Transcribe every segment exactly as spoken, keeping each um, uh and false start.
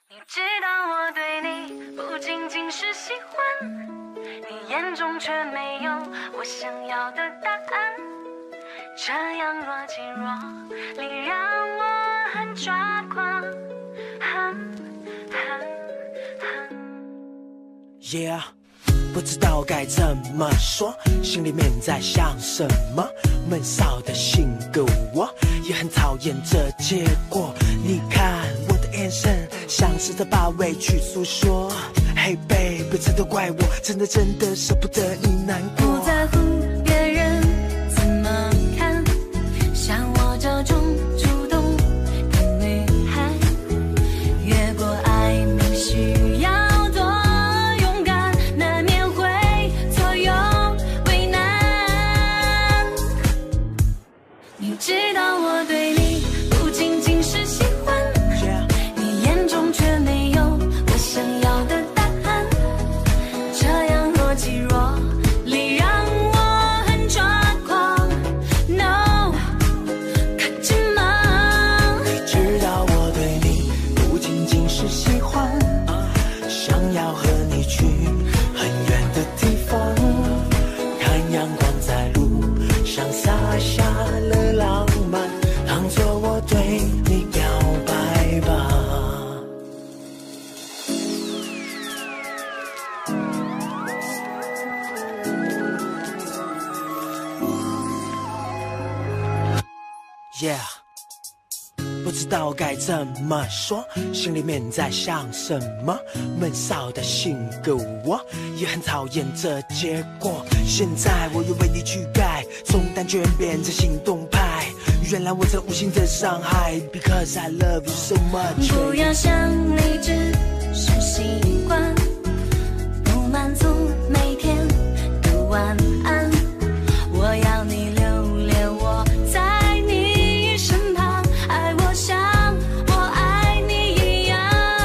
你知道我对你不仅仅是喜欢，你眼中却没有我想要的答案。这样若即若离，让我很抓狂。哼哼哼 Yeah， 不知道该怎么说，心里面在想什么。闷骚的性格，我也很讨厌这结果。你看我的眼神，像是在把委屈诉说。Hey baby， 这都怪我，真的真的舍不得你难过。 不在乎别人怎么看，像我这种主动的女孩，越过爱你需要多勇敢，难免会左右为难。你知道我对你不仅仅是喜欢， Yeah， 你眼中却没有我想要的答案。这样若即若离，让我很抓狂。No， 可怎么？ 你知道我对你不仅仅是喜欢，想要和你去很远的地方，看阳光在路上洒下了浪漫，当作我对你表白吧。Yeah， 不知道该怎么说，心里面在想什么。闷骚的性格，我也很讨厌这结果。现在我又为你去改，从单纯变成行动派。原来我这无心的伤害 ，Because I love you so much。 不要想你只是习惯，不满足每天的晚安。我要你留恋我在你身旁，爱我像我爱你一样。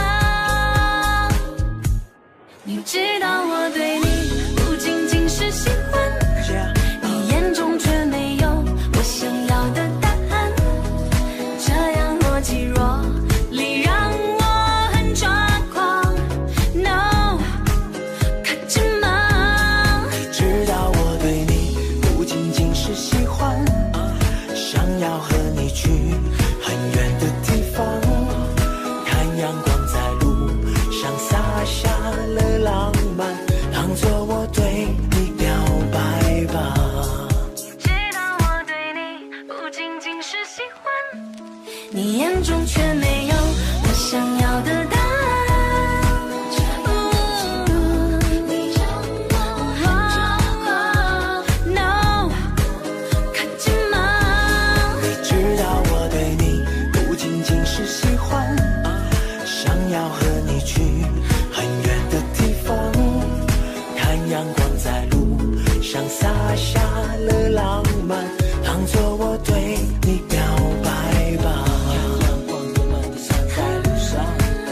你知道我对你不仅仅是喜欢， Yeah， 你眼中却没有我想要的答案。这样若即若离，让我很抓狂。No， 可怎么？ 你知道我对你不仅仅是喜欢，想要和你去很远的地方，看阳光在路上洒下了浪漫，当作我对你表白吧。 你知道我对你不仅仅是喜欢，你眼中却没有我想要的答案。No， 可怎么？ 你知道我对你不仅仅是喜欢，想要和你去很远的地方，看阳光在路上洒下了浪漫，当作我对你表白吧。看阳光慢慢地洒在路上，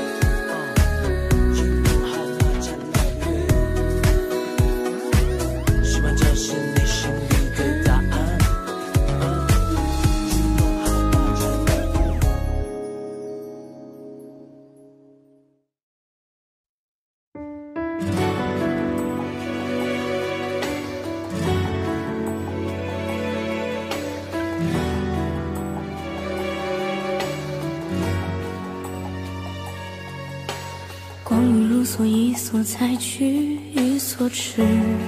云朵还漫长的月，希望这是你心里的答案。 光阴如梭，一梭采取，一梭痴。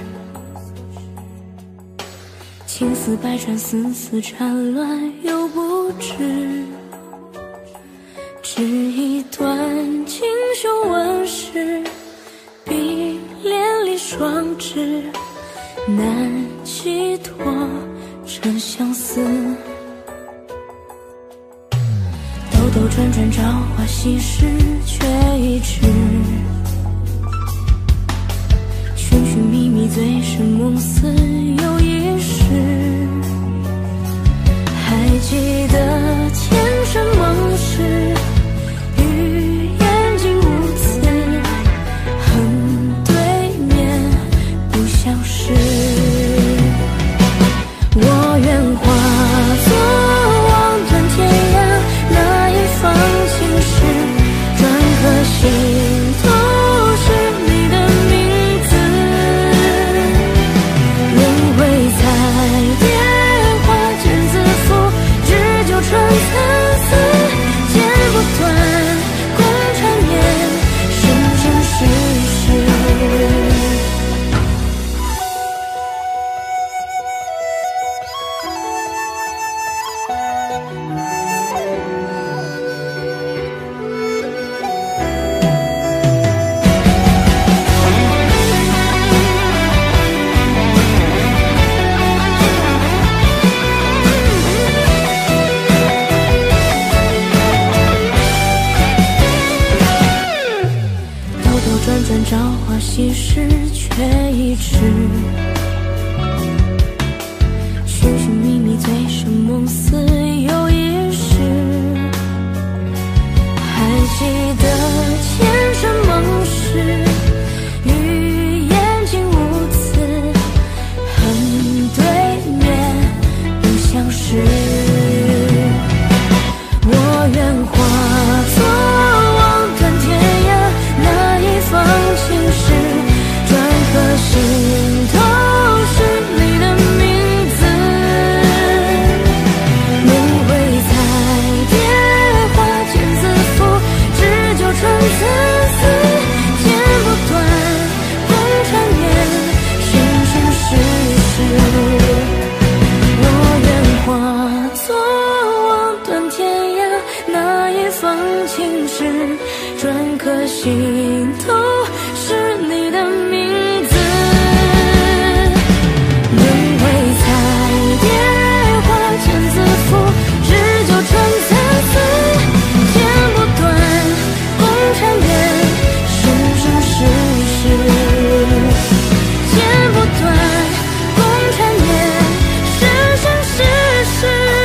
情丝百转，丝丝缠乱又不知。只一段锦绣纹饰，碧连理双枝，难寄托这相思。兜兜转转，朝花夕拾，却已迟。寻寻觅觅，醉生梦死又一世。还记得前生梦事，与眼睛无词，恨对面不相识。我愿化作望断天涯那一方青石，转个花稀释却已迟，寻寻觅觅醉生梦死有一世，还记得前生梦事，与眼睛无词，恨对面不相识。我愿化作望断天涯那一方青石，转颗心头是你的名字。轮回彩蝶花间自负，只就穿丝丝，剪不断共缠绵，生生世世。我愿化作望断天涯那一方青石，转颗心头是你的名字。轮回彩蝶花间自负，只就穿丝丝，剪不断共缠绵，生生世世。剪不断共缠绵，生生世世。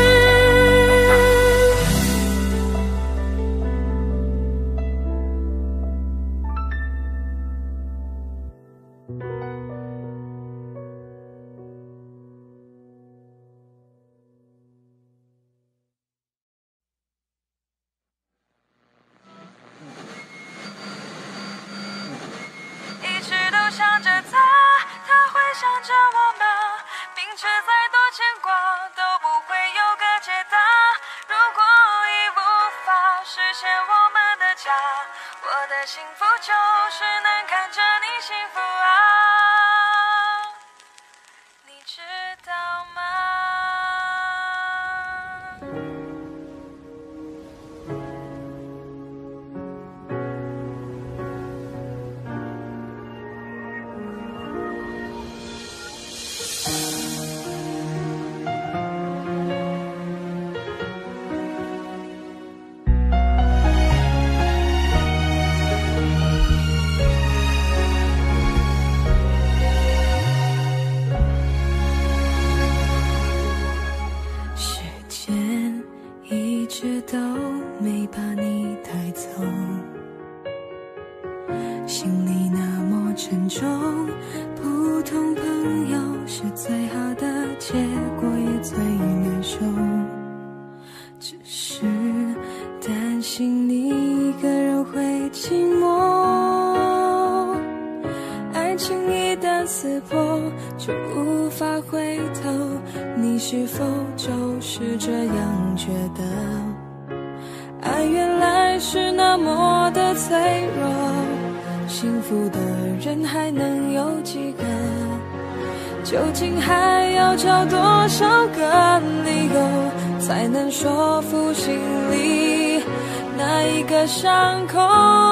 一直都想着他，他会想着我吗？明知再多牵挂都不会有个解答。如果已无法实现我们的家，我的幸福就是能看着你幸福啊，你知道吗？ 时间一直都没把你带走，心里那么沉重，普通朋友是最好的结果，也最难受。只是担心你一个人会寂寞，爱情一旦撕破就无法回头，你是否就是这样觉得？爱原来是那么的脆弱，幸福的人还能有几个？究竟还要找多少个理由，才能说服心里那一个伤口？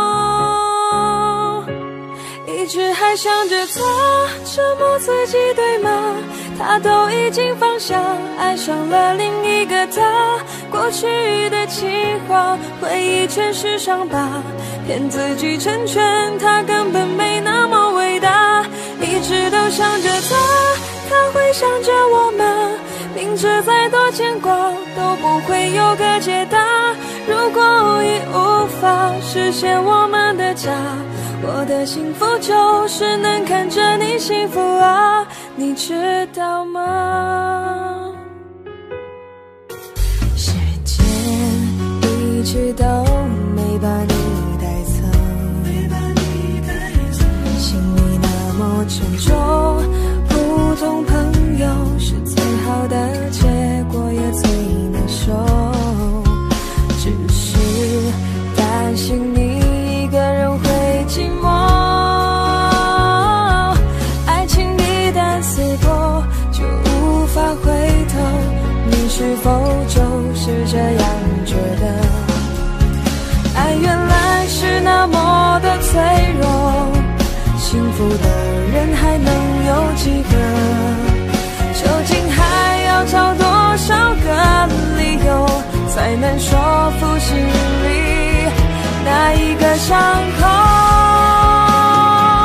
一直还想着他，折磨自己对吗？他都已经放下，爱上了另一个他。过去的情话，回忆全是伤疤，骗自己成全他根本没那么伟大。一直都想着他，他会想着我吗？明知再多牵挂都不会有个解答。如果已无法实现我们的家，我的幸福就是能看着你幸福啊，你知道吗？时间一直都没把你带走，心里那么沉重，普通朋友是最好的结果，也最难受。只是担心你一个人会寂寞，爱情一旦撕破就无法回头，你是否就是这样觉得？爱原来是那么的脆弱，幸福的人还能有几个？究竟还要找多少个理由，才能说服心里那一个伤口？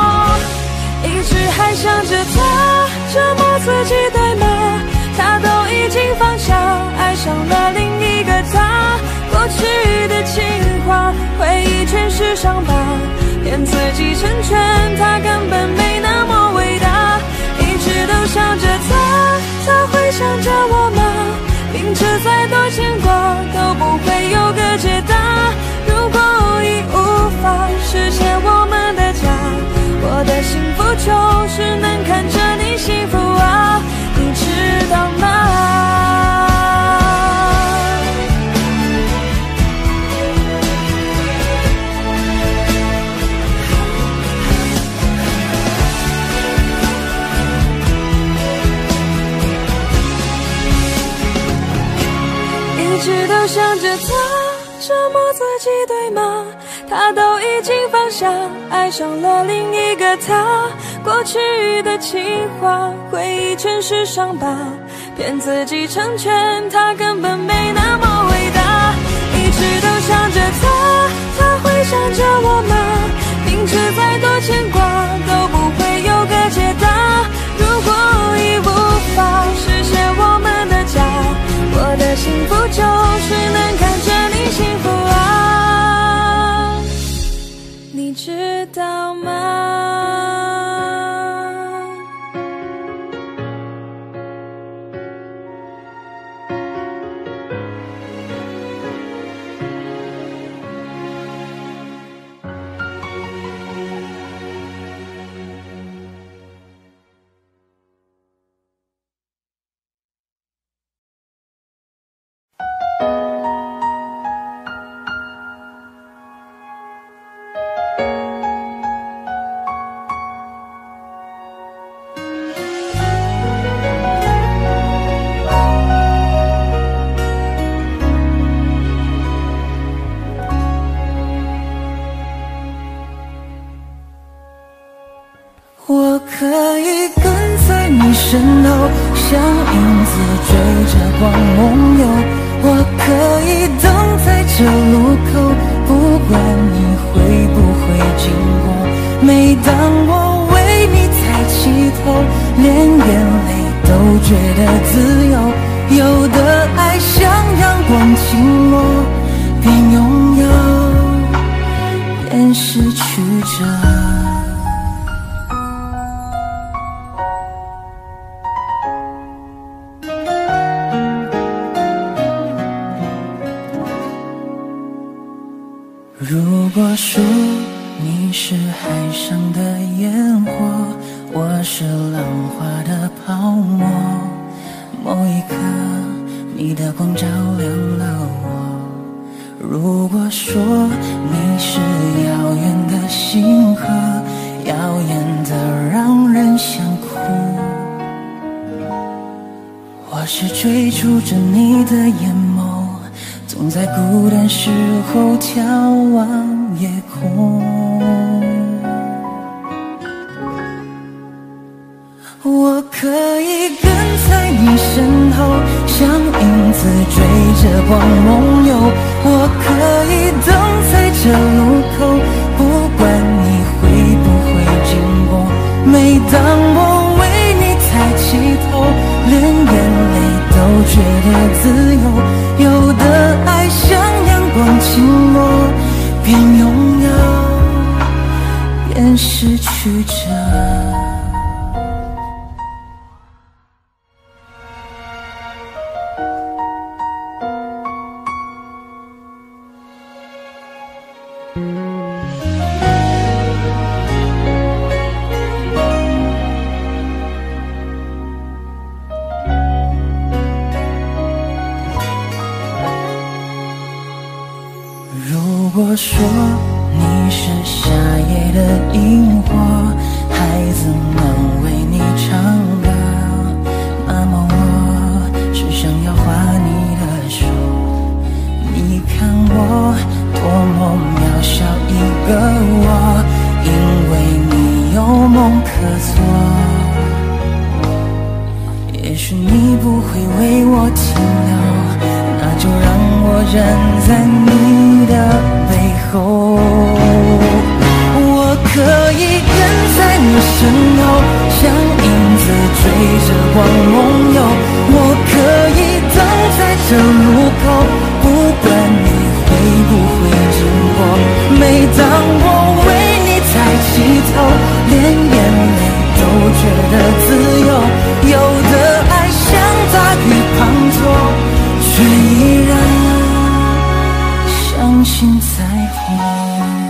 想着他，折磨自己对吗？他都已经放下，爱上了另一个他。过去的情话，回忆全是伤疤，骗自己成全，他根本没那么伟大。一直都想着他，他会想着我吗？明知再多牵挂都不会有个解答。如果已无法实现我们的家，我的幸福就是能看着你幸福啊，你知道吗？一直都想着他，折磨自己对吗？他都已经放下，爱上了另一个他。过去的情话，回忆全是伤疤，骗自己成全，他根本没那么伟大。一直都想着他，他会想着我吗？明知再多牵挂都不会有个解答。如果已无法实现我们的家，我的幸福就是能看着你幸福啊，你知道吗？ 我可以跟在你身后，像影子追着光梦游。我可以等在这路口，不管你会不会经过。每当我为你抬起头，连眼泪都觉得自由。有的爱像阳光倾落，边拥有边失去着。如果说你是海上的烟火，我是浪花的泡沫，某一刻你的光照亮了我。如果说你是遥远的星河，耀眼的让人想哭，我是追逐着你的眼眸，总在孤单时候眺望夜空。我可以跟在你身后，像影子追着光梦游。我可以等在这路口，不管你会不会经过。每当我为你抬起头，连眼泪都觉得自由。有的爱像阳光倾落，边拥有边失去着。如果说你是夏夜的萤火，孩子们为你唱歌，那么我是想要画你的手。你看我多么渺小一个我，因为你有梦可做。也许你不会为我停留，那就让我站在你的背后。我可以跟在你身后，像像影子追着光梦游。我可以等在这路口，不管你会不会经过。每当我为你抬起头，连眼泪都觉得自由。有的爱像大雨滂沱，却依然相信彩虹。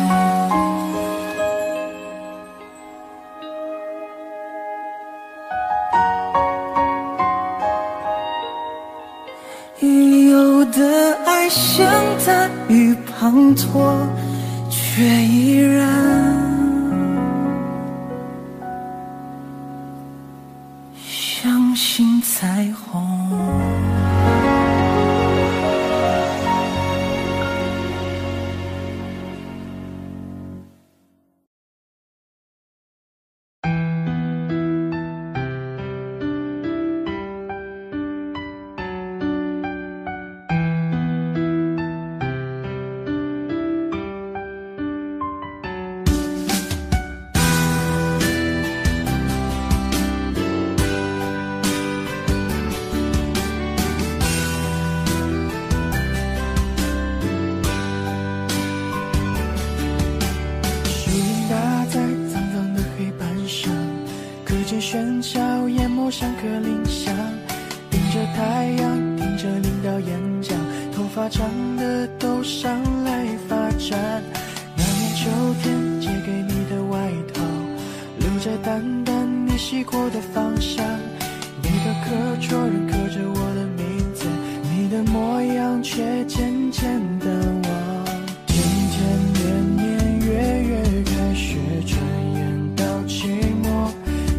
有的爱像大雨滂沱，却依然相信彩虹。 喧嚣淹没像颗铃响，盯着太阳，听着领导演讲，头发长的都上来发展。那年秋天借给你的外套，留着淡淡你洗过的芳香。你的课桌仍刻着我的名字，你的模样却渐渐的忘。天天年年月月开学，转眼到期末，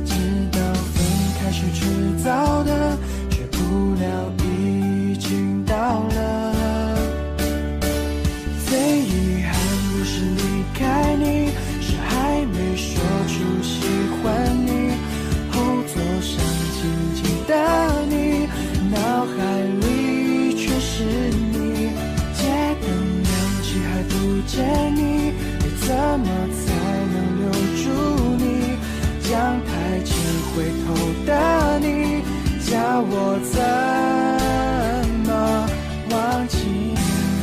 是迟早的，却不料已经到了。最遗憾不是离开你，是还没说出喜欢你。后座上静静的你，脑海里却是你。街灯亮起还不见你，你怎么才能留住你？将台前回头的你，叫我怎么忘记你？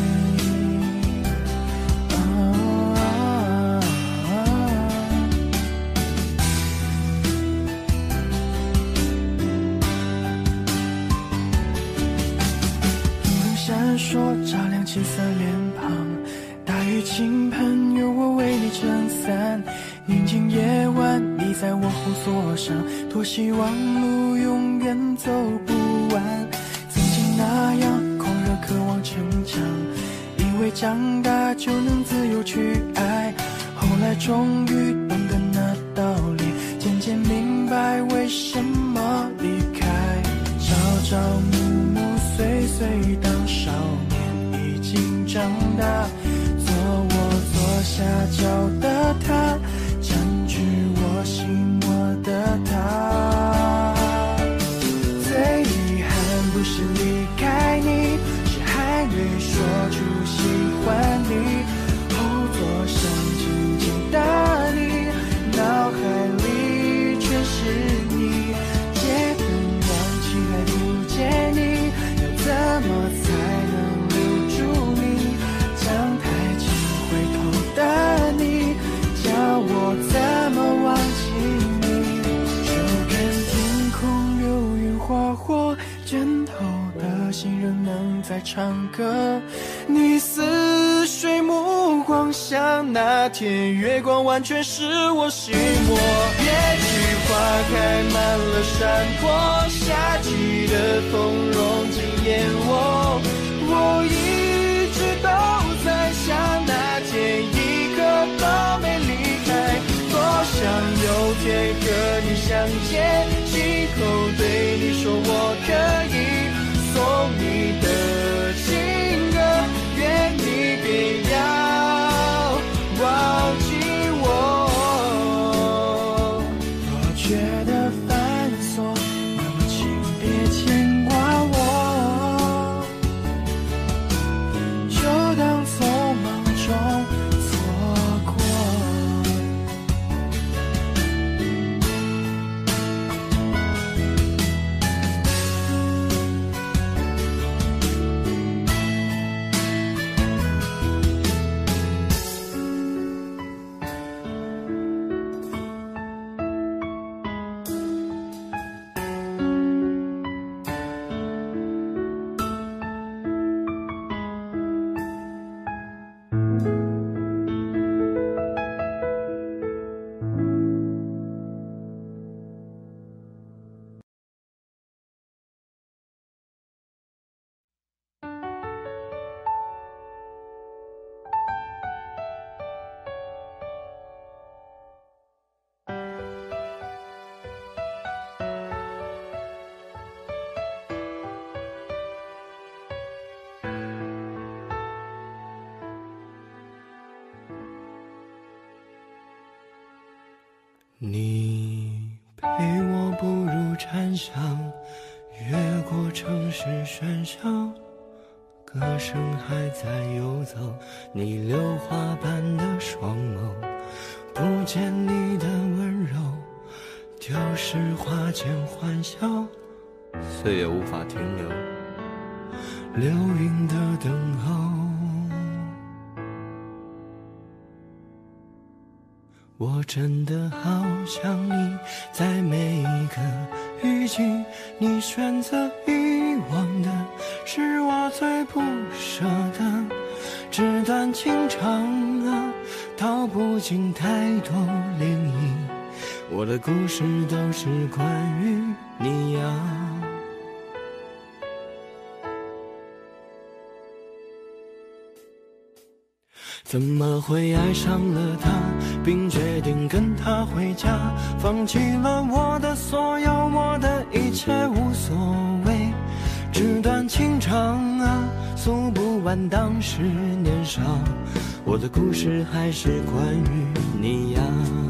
哦哦灯灯闪烁，照亮青涩脸庞，大雨倾盆，有我为你撑伞。宁静夜晚，你在我后座上，多希望路永远走不完。曾经那样狂热渴望成长，以为长大就能自由去爱，后来终于懂得那道理，渐渐明白为什么离开。朝朝暮暮岁岁，当少年已经长大，做我左下角的他，占据我心窝的他。最遗憾不是离开你，是还没说出喜欢你。后座上静静的你，脑海里却是你。街灯亮起还不见你，要怎么才能留住你？将台前回头的你，叫我怎么忘记你？就看天空流云划过，枕头的心仍能在唱歌。你似水目光像那天月光，完全是我心魔。也许花开满了山坡，夏季的风融进眼窝。我一直都在想，那天一刻都没离开。多想有天和你相见，亲口对你说我可以送你的情歌，愿你别要忘记我。若觉得繁琐，那么请别牵挂我，就当匆忙中你陪我步入禅香，越过城市喧嚣，歌声还在游走，你榴花般的双眸，不见你的温柔，丢失花间欢笑，岁月无法停留，流云的等候。我真的好想你，在每一个雨季，你选择遗忘的是我最不舍的，纸短情长啊，道不尽太多涟漪，我的故事都是关于你呀。怎么会爱上了他，并决定跟他回家，放弃了我的所有，我的一切无所谓，纸短情长啊，诉不完当时年少，我的故事还是关于你呀。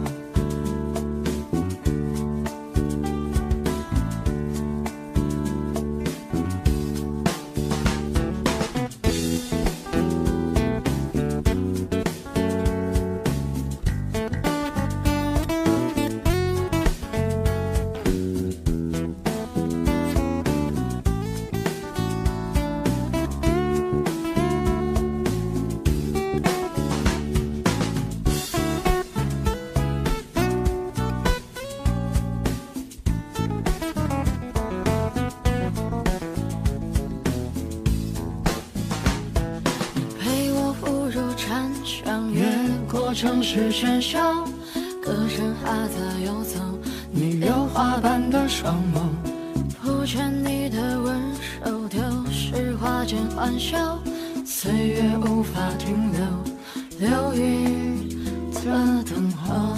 城市喧嚣，歌声还在游走，你榴花般的双眸，不见你的温柔，丢失花间欢笑，岁月无法停留，流云的等候。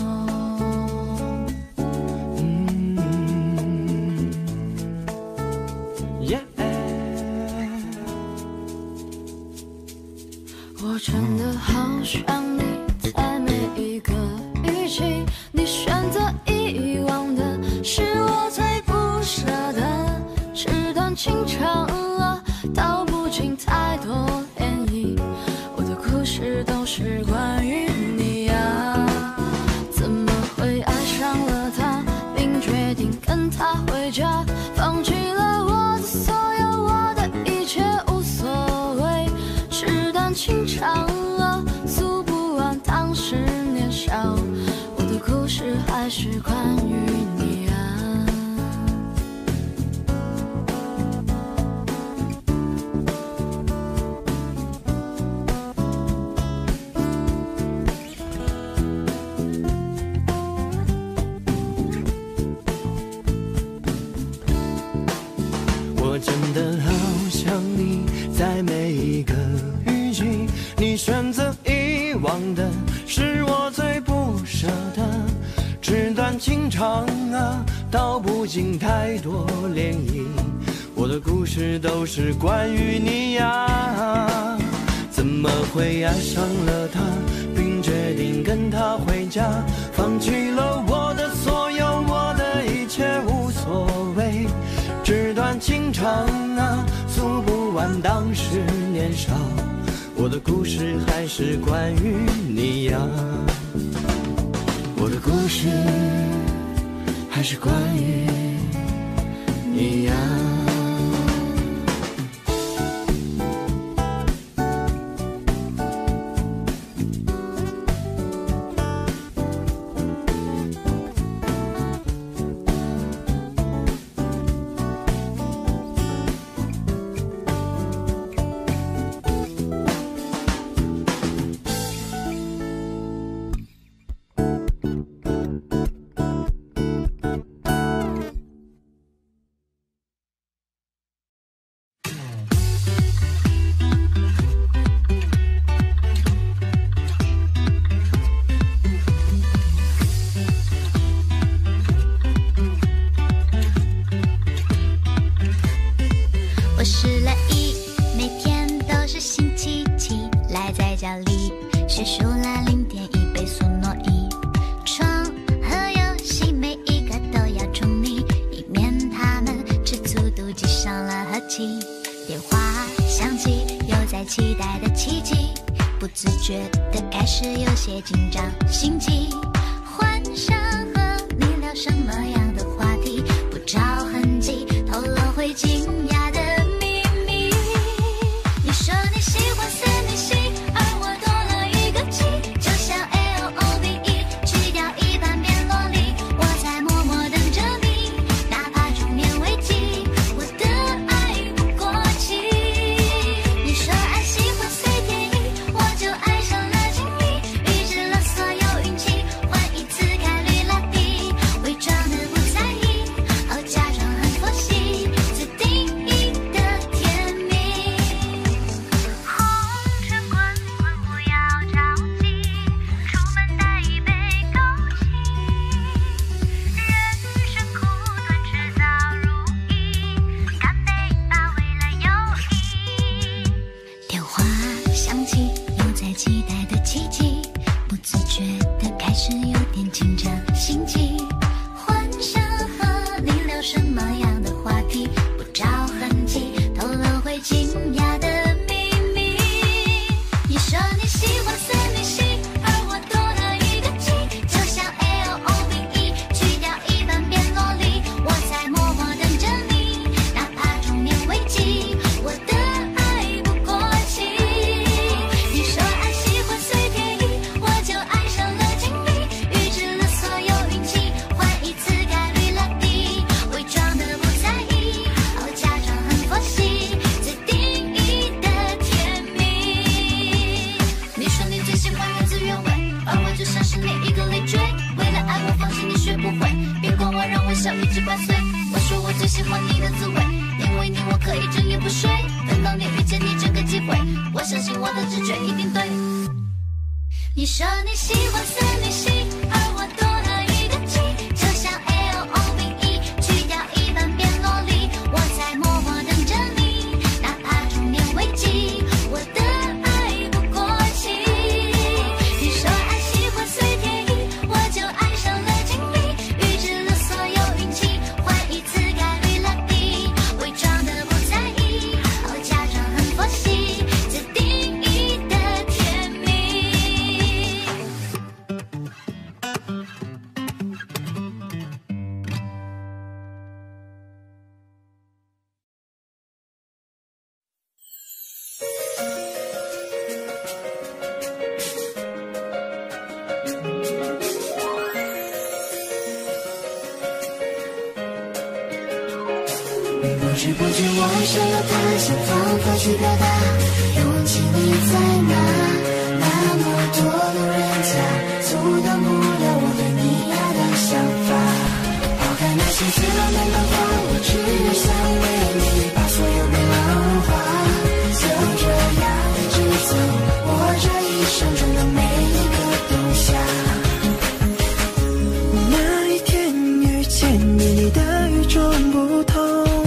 嗯 yeah 我真的好想你，在每一个雨季，你选择遗忘的是我最不舍的，纸短情长啊，道不尽太多涟漪，我的故事都是关于你呀。怎么会爱上了他，并决定跟他回家，放弃了我的所有，我的一切无所谓，纸短情长啊，诉不完当时年少，我的故事还是关于你啊。我真的好想你，在每一个雨季，你选择遗忘的是我最不舍的，纸短情长啊，道不尽太多涟漪，我的故事都是关于你呀。怎么会爱上了他，并决定跟他回家，放弃了我的所有，我的一切无所谓，纸短情长啊，诉不完当时年少，我的故事还是关于你呀。我的故事还是关于你呀。 心悸，幻想和你聊什么样的话题，不着痕迹透露会惊讶的秘密。你说你喜欢思密西，而我多了一个 G， 就像 L O V E， 去掉一半变萝莉，我在默默等着你，哪怕中年危机，我的爱不过期。你说爱喜欢随便意，我就爱上了经历，预知了所有运气，换一次概率拉低，伪装的不在意，哦假装很佛系，最定义的甜蜜。红尘滚滚不要着急，出门带一杯枸杞，人生苦短迟早如意，干杯吧为了友谊。电话响起，有在期待的奇迹，不自觉的开始有点紧张心悸，幻想和你聊什么样的话题，不着痕迹透露会惊讶的秘密。你说你喜欢思密西，而我多了一个 G， 就像 L O V E， 去掉一半变萝莉，我在默默等着你，哪怕中年危机，我的爱不过期。你说爱喜欢随便意，我就爱上了经历，预知了所有运气，换一次概率拉低，伪装的不在意，哦假装很佛系，最定义的甜蜜。你说你最喜欢原汁原味，而我就像是你一个累赘，为了爱我放心你学不会，别管我让微笑一直伴随。我说我最喜欢你的滋味，因为你我可以整夜不睡，等到你遇见你这个机会，我相信我的直觉一定对。你说你喜欢思密西，而我多了一个 G， 就像 L O V E， 去掉一半变萝莉，我在默默等着你，哪怕中年危机，我的爱不过期。你说爱喜欢随便意，我就爱上了经历，预知了所有运气，换一次概率拉低，伪装的不在意，哦假装很佛系，最定义的甜蜜。 不知不觉我爱上了他，想方法去表达，勇气你在哪？那么多路人甲，阻挡不了我对你爱的想法。抛开那些最浪漫的话，我只想为你把所有变浪花，就这样一直走，我这一生中的每一个冬夏。那一天遇见你，你的与众不同，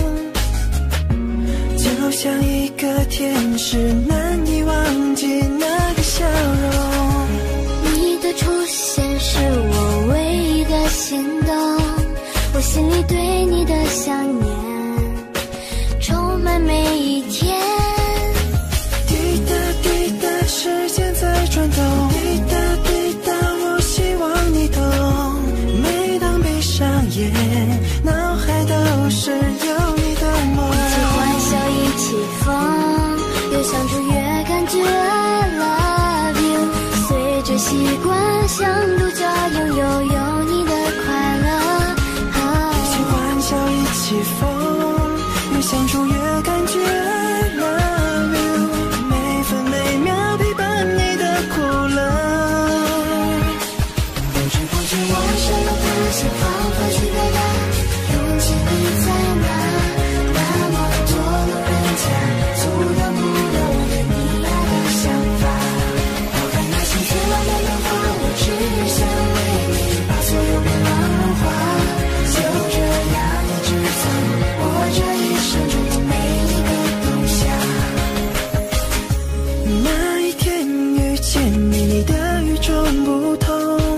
就像一个天使，难以忘记那个笑容。 你的出现是我唯一的心动，我心里对你的想念充满每一天。 滴答滴答，时间在转动，滴答滴答，我希望你懂。每当闭上眼，脑海都是有你的梦。 一起欢笑，一起疯，越相处越感觉 I love you。随着习惯，像独角拥有有你的快乐。 一起欢笑，一起疯，越相处越感觉 I love you。每分每秒陪伴你的苦乐。不知不觉我爱上了他，想方法去表达，勇气你在哪？那么多路人甲，阻挡不了我对你爱的想法。抛开那些最浪漫的话，我只想为你把所有变浪花，就这样一直走，我这一生中的每一个冬夏。那一天遇见你，你的与众不同，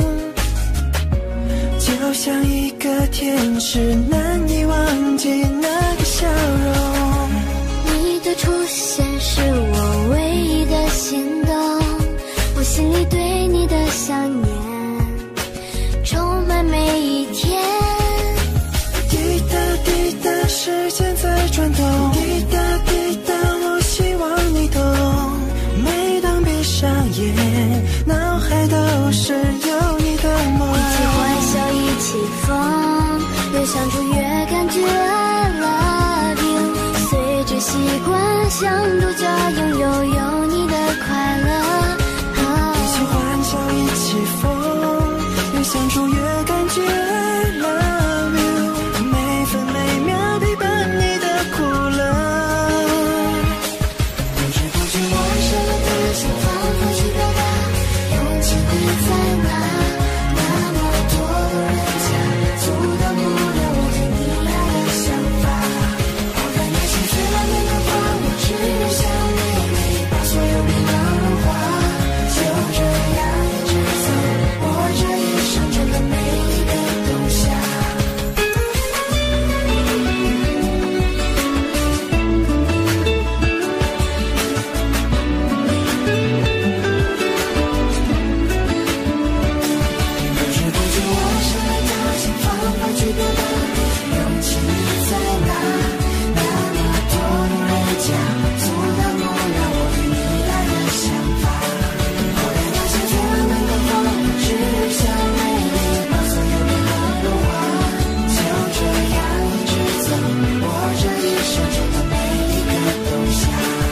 就像一个天使，难以忘记那个笑容。 你的出现是我唯一的心动，我心里对你的想念都是有你的梦。 一起欢笑，一起疯，越相处越感觉 I love you。随着习惯，像独角拥有有你的快乐。 一起欢笑，一起疯，越相处越感觉 I love you。每分每秒陪伴你的苦乐。不知不觉我什么的想放放去表达，勇气会在哪？那么多路人甲，阻挡不了我对你爱的想法。抛开那些最浪漫的话，我只想为你把所有迷茫融化。就这样一直走，我这一生中的每一个冬夏。不知不觉我什么都想放放去表达，勇气在哪？那么多路人甲，阻挡不了我对你爱的想法。抛开那些最浪漫的话，我只想为你把所有迷茫融化。就这样一直走，我这一生中的每一个冬夏。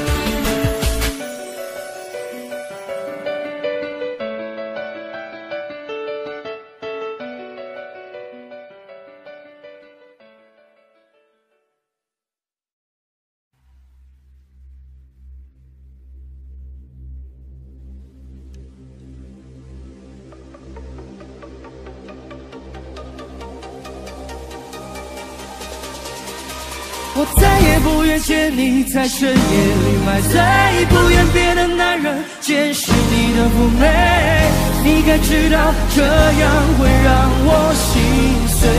我再也不愿见你在深夜里买醉，不愿别的男人见识你的妩媚。你该知道这样会让我心碎。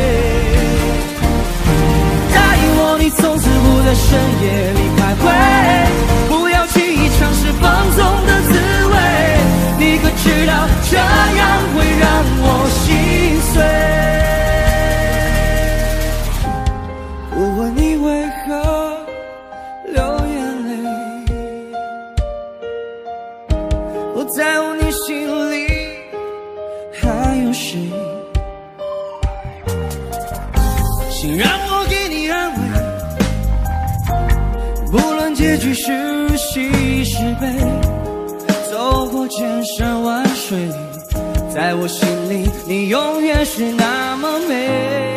答应我，你从此不在深夜里徘徊，不要轻易尝试放纵的滋味。你可知道这样会让我心碎。我问你为何流眼泪，我在乎你心里还有谁？请让我给你安慰，不论结局是喜是悲，走过千山万水，在我心里你永远是那么美。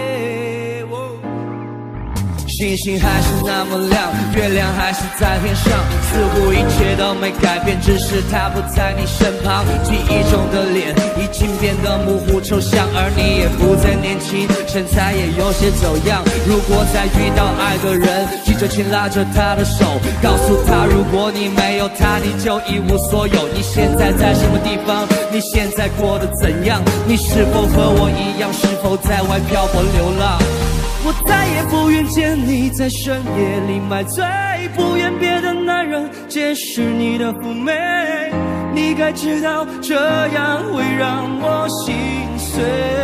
星星还是那么亮，月亮还是在天上，似乎一切都没改变，只是它不在你身旁。记忆中的脸已经变得模糊抽象，而你也不再年轻，身材也有些走样。如果再遇到爱的人，记着请拉着他的手，告诉他如果你没有他，你就一无所有。你现在在什么地方？你现在过得怎样？你是否和我一样，是否在外漂泊流浪？我再也不愿见你在深夜里买醉，不愿别的男人见识你的妩媚。你该知道这样会让我心碎。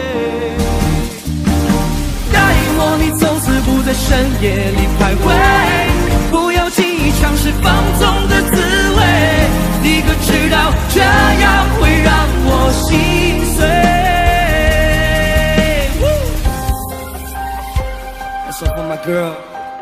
答应我，你从此不在深夜里徘徊，不要轻易尝试放纵的滋味。你可知道这样会让我心碎。So for my girl,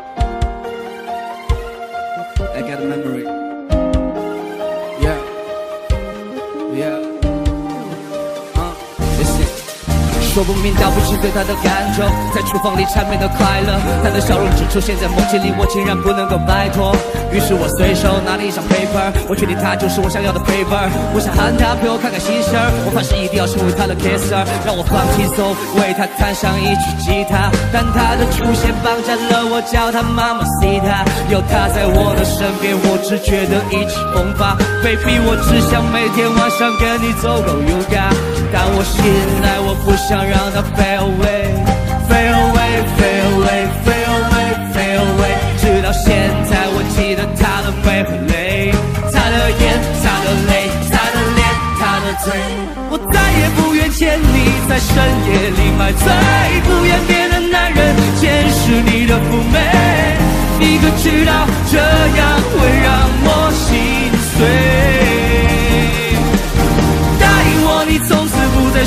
I got a memory. Yeah, yeah. Uh, listen. 说不明道不清对他的感受，在厨房里缠绵的快乐，他的笑容只出现在梦境里，我竟然不能够摆脱。于是我随手拿了一张 paper， 我确定他就是我想要的 paper。我想喊他陪我看看星星，我发誓一定要成为他的 kisser， 让我放轻松，为他弹上一曲吉他。但他的出现绑架了我，叫他妈妈 see 他，有他在我的身边，我只觉得意气风发。Baby， 我只想每天晚上跟你走够 yoga， 但我醒来，我不想让他 fade away。Fade away, fade away, fade away, fade away。直到现在，我记得他的背和泪，他的眼，他的泪，他的脸，他的嘴。我再也不愿见你在深夜里买醉，不愿别的男人见识你的妩媚。你可知道这样会让我心碎？答应我，你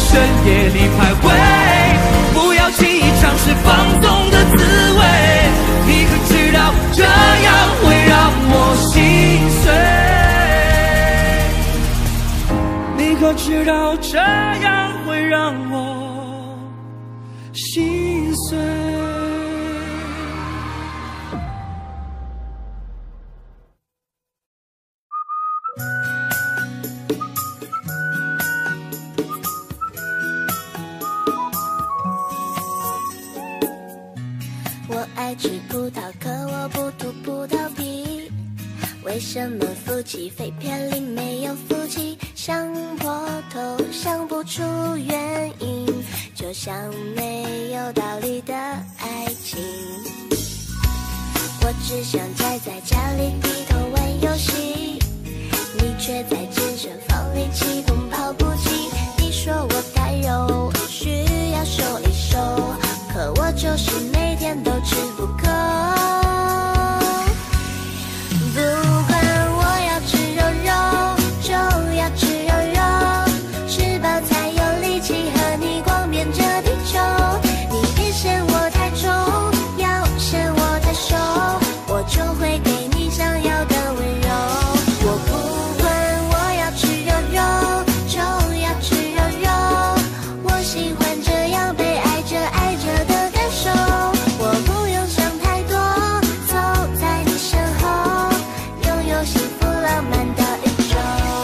深夜里徘徊，不要轻易尝试放纵的滋味。你可知道这样会让我心碎？你可知道这样会让我心碎？ 我爱吃葡萄，可我不吐葡萄皮。为什么夫妻肺片里没有夫妻？想破头想不出原因，就像没有道理的爱情。我只想宅在家里低头玩游戏，你却在健身房里启动跑步机。你说我太肉，需要瘦一瘦，可我就是每天都吃不够。不管我要吃肉肉，就要吃肉肉，吃饱才有力气和你逛遍这地球。你别嫌我太重，要嫌我太瘦，我就会给你想要的温柔。我不管我要吃肉肉，就要吃肉肉，我喜欢这样被爱着爱着的感受。我不用想太多，走在你身后，拥有幸福浪漫的宇宙。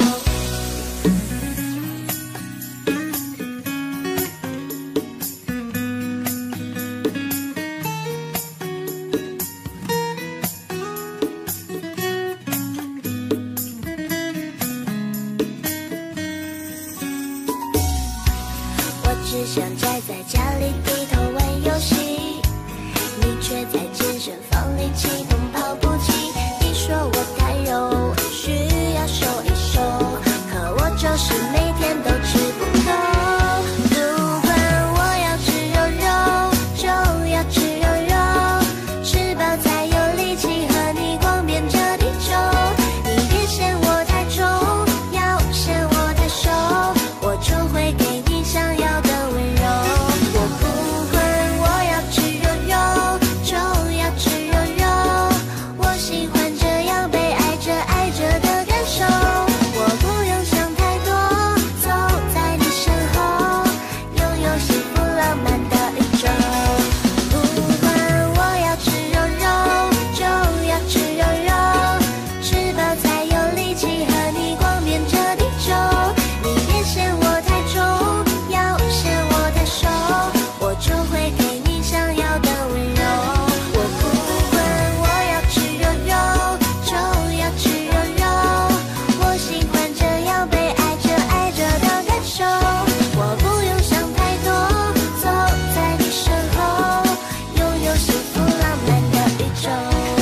我只想宅在家里低头玩游戏，你却在健身房里启动跑步机。你说我太肉，需要瘦一瘦，可我就是每天都吃不够。不管我要吃肉肉，就要吃肉肉，吃饱才有力气和你逛遍这地球。你别嫌我太重，要嫌我太瘦，我就会给你想要的温柔。我不管我要吃肉肉，就要吃肉肉，我喜欢这样被爱着爱着的感受。我不用想太多，走在你身后，拥有幸福浪漫的宇宙。不管我要吃肉肉，就要吃肉肉，吃饱才有力气和你逛遍这地球。你别嫌我太重，要嫌我太瘦，我就会给你想要的温柔。我不管我要吃肉肉，就要吃肉肉，我喜欢这样被爱着爱着的感受。我不用想太多，走在你身后，拥有幸福浪漫的宇宙。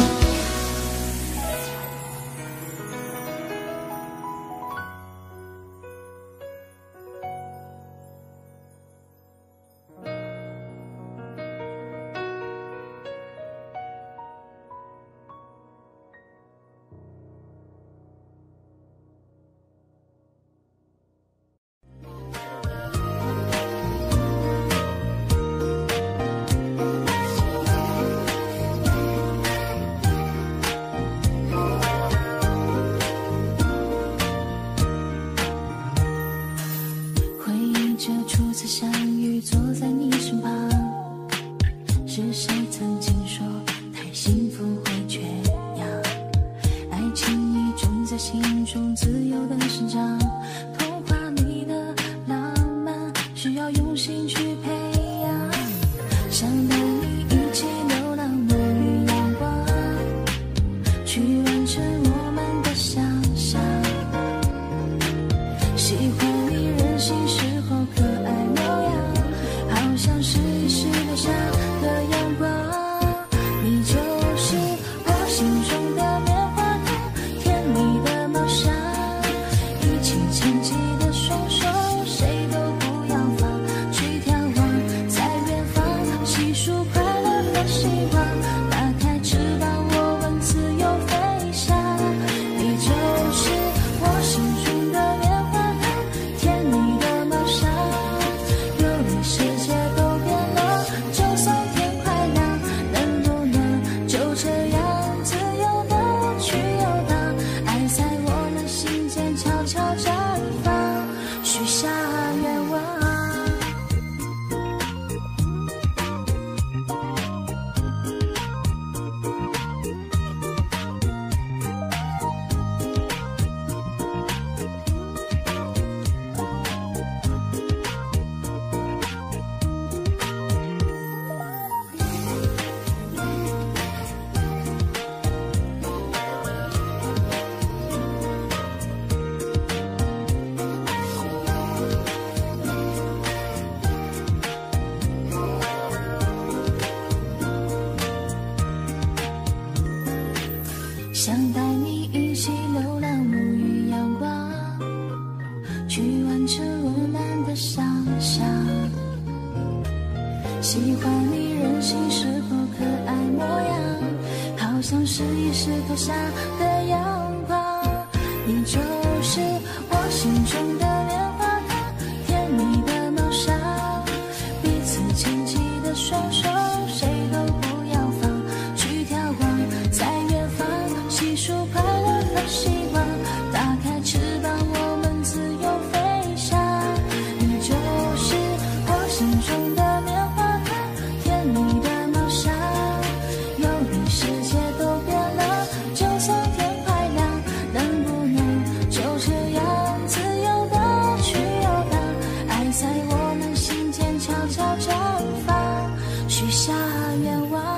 回忆着初次相遇，坐在你身旁，是谁曾经说太幸福会缺氧？爱情已种在心中，自由的生长。童话里的浪漫，需要用心去培养。想带你一起流浪，沐浴阳光，去完成我们的想象。喜欢你任性时候可爱模样，好像是一时留下的阳光。你就是我心中的棉花糖，甜蜜的梦想，一起牵起的双手，谁都不要放，去眺喜欢你任性时候可爱模样，好像是一石头下的阳光。你就是我心中的棉花糖，甜蜜的毛砂，彼此牵起的双手，谁都不要放，去眺望，在远方细数快乐和希望，打开翅膀，我们自由飞翔。你就是我心中的棉花糖，甜蜜的毛砂，有你世界都变了，就像天快亮，能不能就这样自由的去游荡？爱在我们心间悄悄绽放，许下愿望。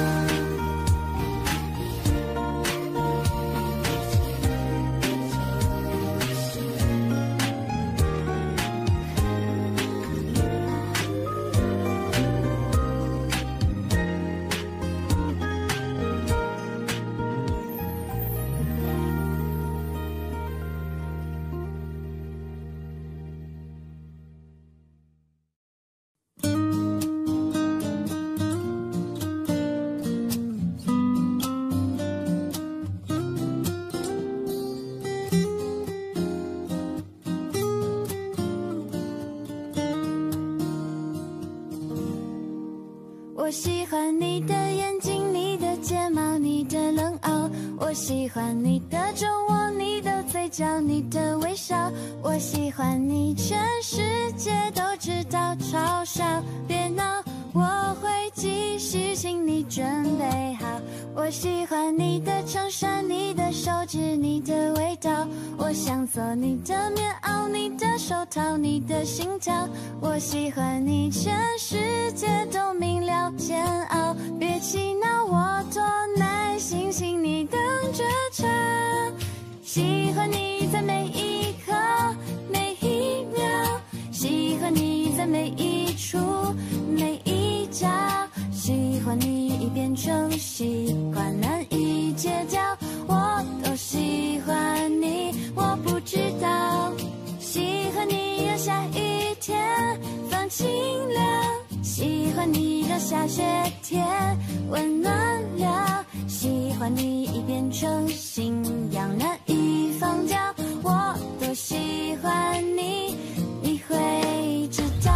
我喜欢你的眼睛，你的睫毛，你的冷傲。我喜欢你的酒窝，你的嘴角，你的微笑。我喜欢你，全世界都知道，嘲笑别闹，我会继续，请你准备好。我喜欢你的衬衫，你的手指，你的味道。我想做你的棉袄，你的手套，你的心跳。我喜欢你，全世界都明了煎熬，别气恼，我多耐心，请你等着瞧。喜欢你在每一刻每一秒，喜欢你在每一处每一角，喜欢你已变成习惯，难以戒掉。我都喜欢你，我不知道。喜欢你让下雨天放晴了，喜欢你让下雪天温暖了，喜欢你已变成信仰，难以放掉。我都喜欢你，你会知道。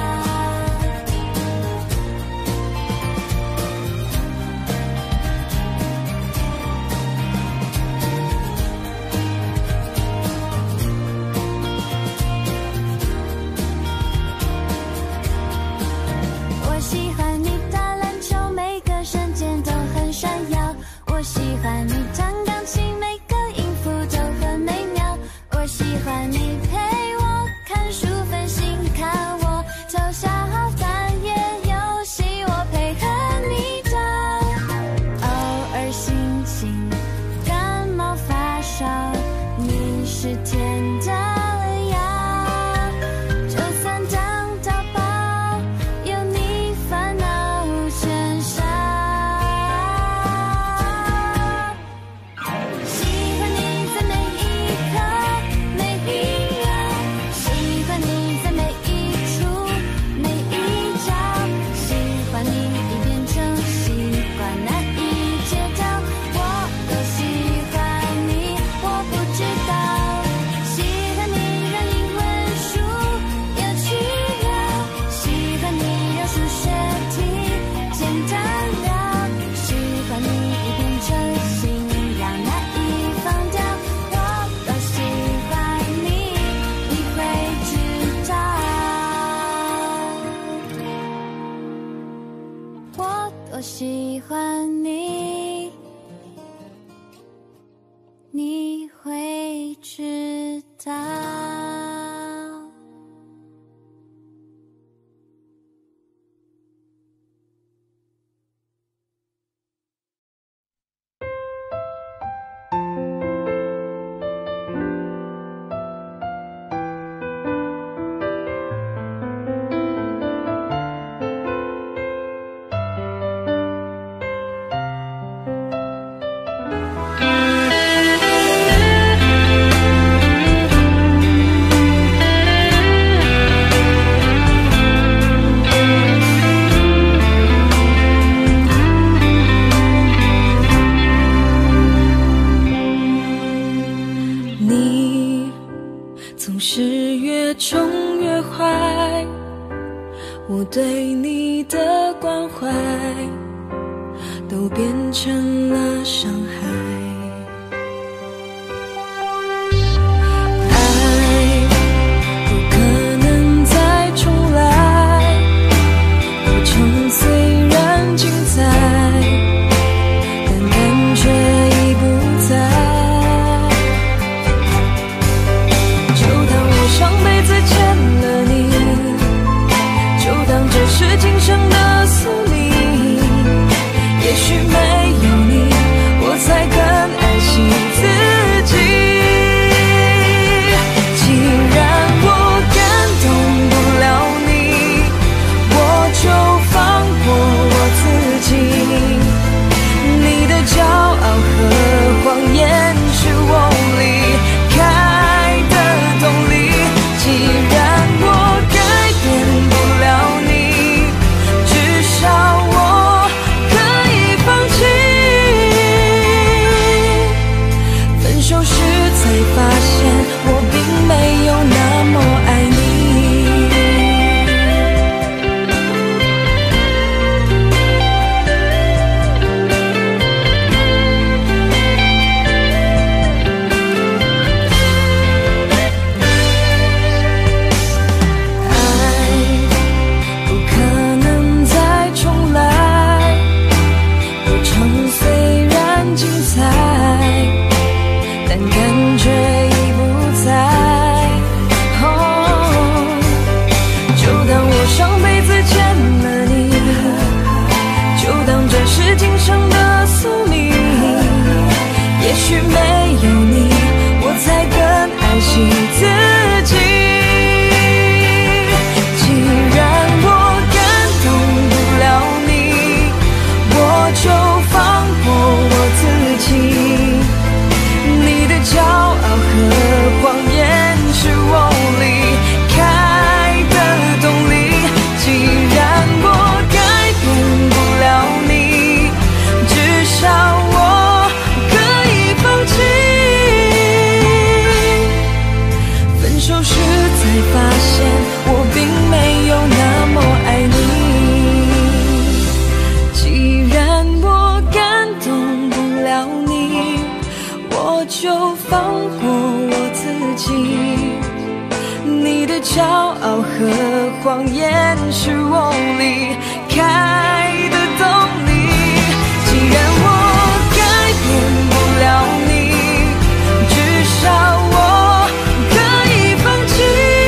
我喜欢你打篮球，每个瞬间都很闪耀。我喜欢你弹钢琴，每个音符都很美妙。我喜欢你陪我看书分心，看我偷笑翻页游戏，我配合你的。偶尔心情感冒发烧，你是甜的药，就算当到宝，有你烦恼减少。喜欢你在每一刻每一秒，喜欢你在每一处每一角，喜欢你已变成习惯，难以戒掉。我都喜欢你，我不知道。喜欢你让英文书有趣了，喜欢你让数学题简单了，喜欢你已变成信仰，难以放掉。我都喜欢你，你会知道。我多喜欢你，你会知道。 我对你的关怀都变成了伤害。爱不可能再重来，过程虽然精彩，但感觉已不在。就当我上辈子欠了你，就当这是今生的宿命。也许没有你，我才更爱惜自己。既然我感动不了你，我就放过我自己。你的骄傲和谎言是我离开的动力。既然我改变不了你，至少我可以放弃。分手时才发现，我并没有那么爱你。感觉已不在，哦，就当我上辈子欠了你，就当这是今生的宿命。也许没有你，我才更爱惜自己。既然我感动不了你，我就放过我自己。你的骄傲和谎言是我离开的动力。既然我改变不了你，至少我可以放弃。分手时才发现，我并没有那么爱你。既然我感动不了你，我就放过我自己。你的骄傲和谎言是我离开的动力。既然我改变不了你，至少我可以放弃。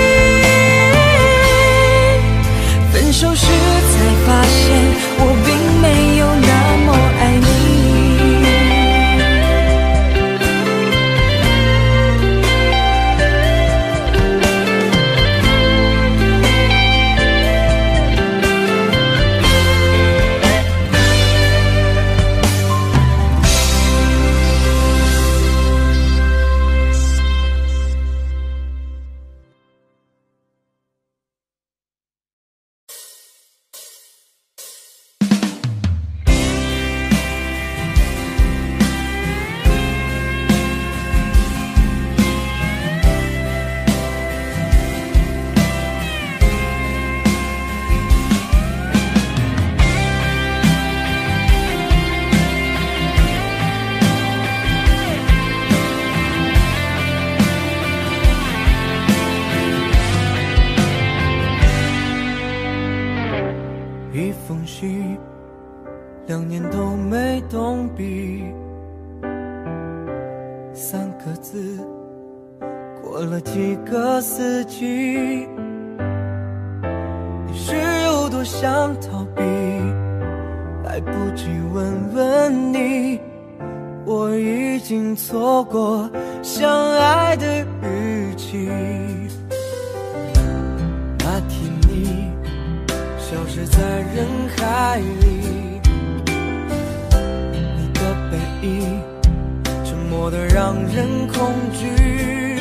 分手时才发现，我并没有那么爱你。 一封信，两年都没动笔，三个字，过了几个四季。你是有多想逃避，来不及问问你，我已经错过相爱的日期。那天你消失在人海里，你的背影沉默得让人恐惧。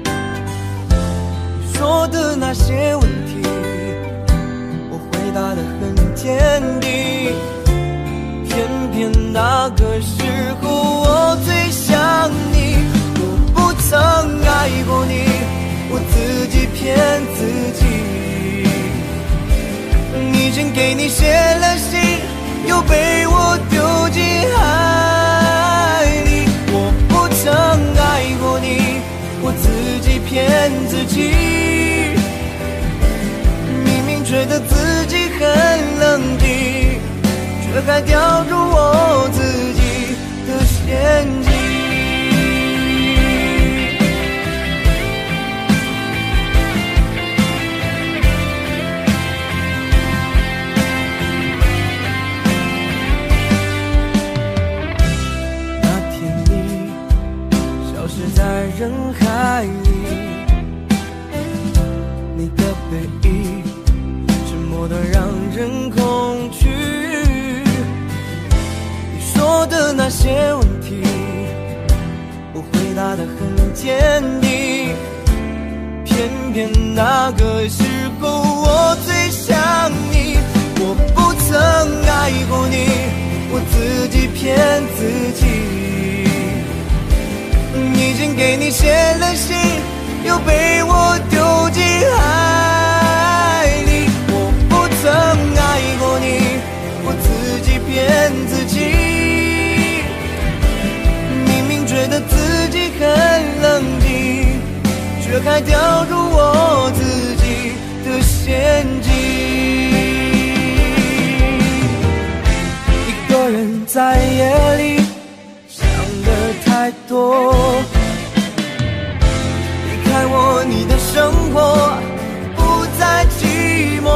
你说的那些问题，我回答得很坚定。偏偏那个时候我最想你，我不曾爱过你，我自己骗自己。 经给你写了信，又被我丢进海里。我不曾爱过你，我自己骗自己，明明觉得自己很冷静，却还掉入我自己的陷阱。在人海里，你的背影沉默得让人恐惧。你说的那些问题，我回答得很坚定，偏偏那个时候我最想你。我不曾爱过你，我自己骗自己。已经给你写了信，又被我丢进海里。我不曾爱过你，我自己骗自己，明明觉得自己很冷静，却还掉入我自己的陷阱。一个人在夜里想的太多，爱我，你的生活不再寂寞。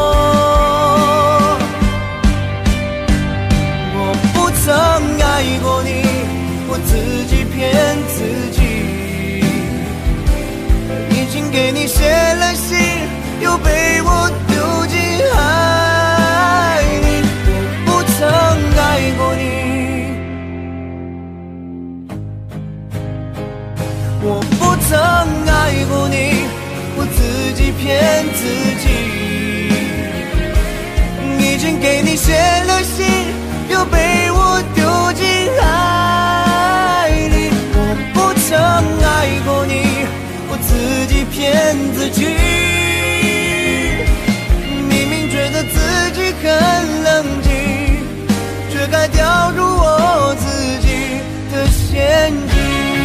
我不曾爱过你，我自己骗自己。已经给你写了信，又被我丢进海里。我不曾爱过你，我不曾爱过你，我自己骗自己。已经给你写了信，又被我丢进海里。我不曾爱过你，我自己骗自己。明明觉得自己很冷静，却还掉入我自己的陷阱。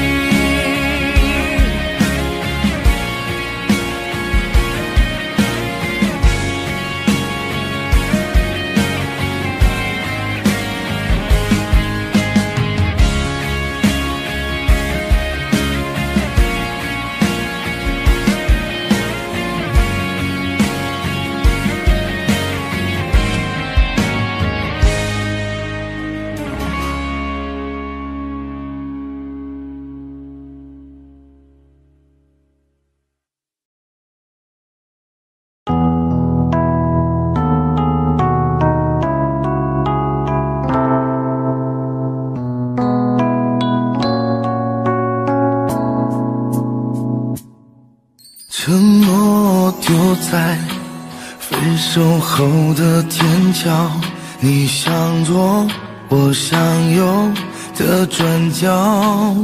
承诺丢在分手后的天桥，你想做我想有的转角，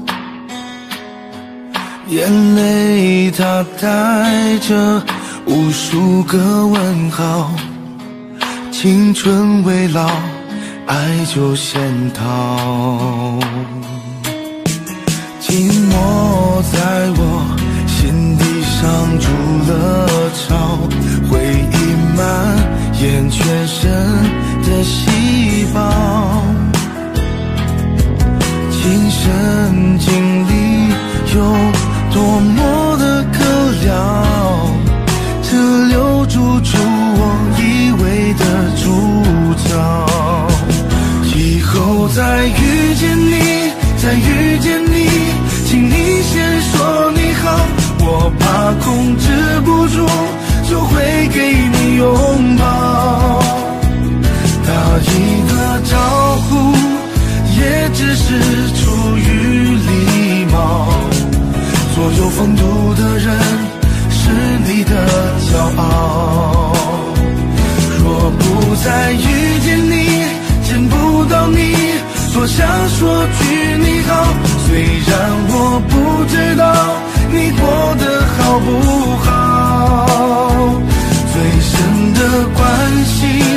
眼泪它带着无数个问号，青春未老，爱就先逃，寂寞在我心底上筑了巢，回忆蔓延全身的细胞，亲身经历有多么的可聊，这留住出我以为的主角。以后再遇见你，再遇见你，请你先说你好，我怕控制不住，就会给你拥抱。打一个招呼，也只是出于礼貌。所有风度的人，是你的骄傲。若不再遇见你，见不到你，多想说句你好。虽然我不知道你过得好不好，最深的关系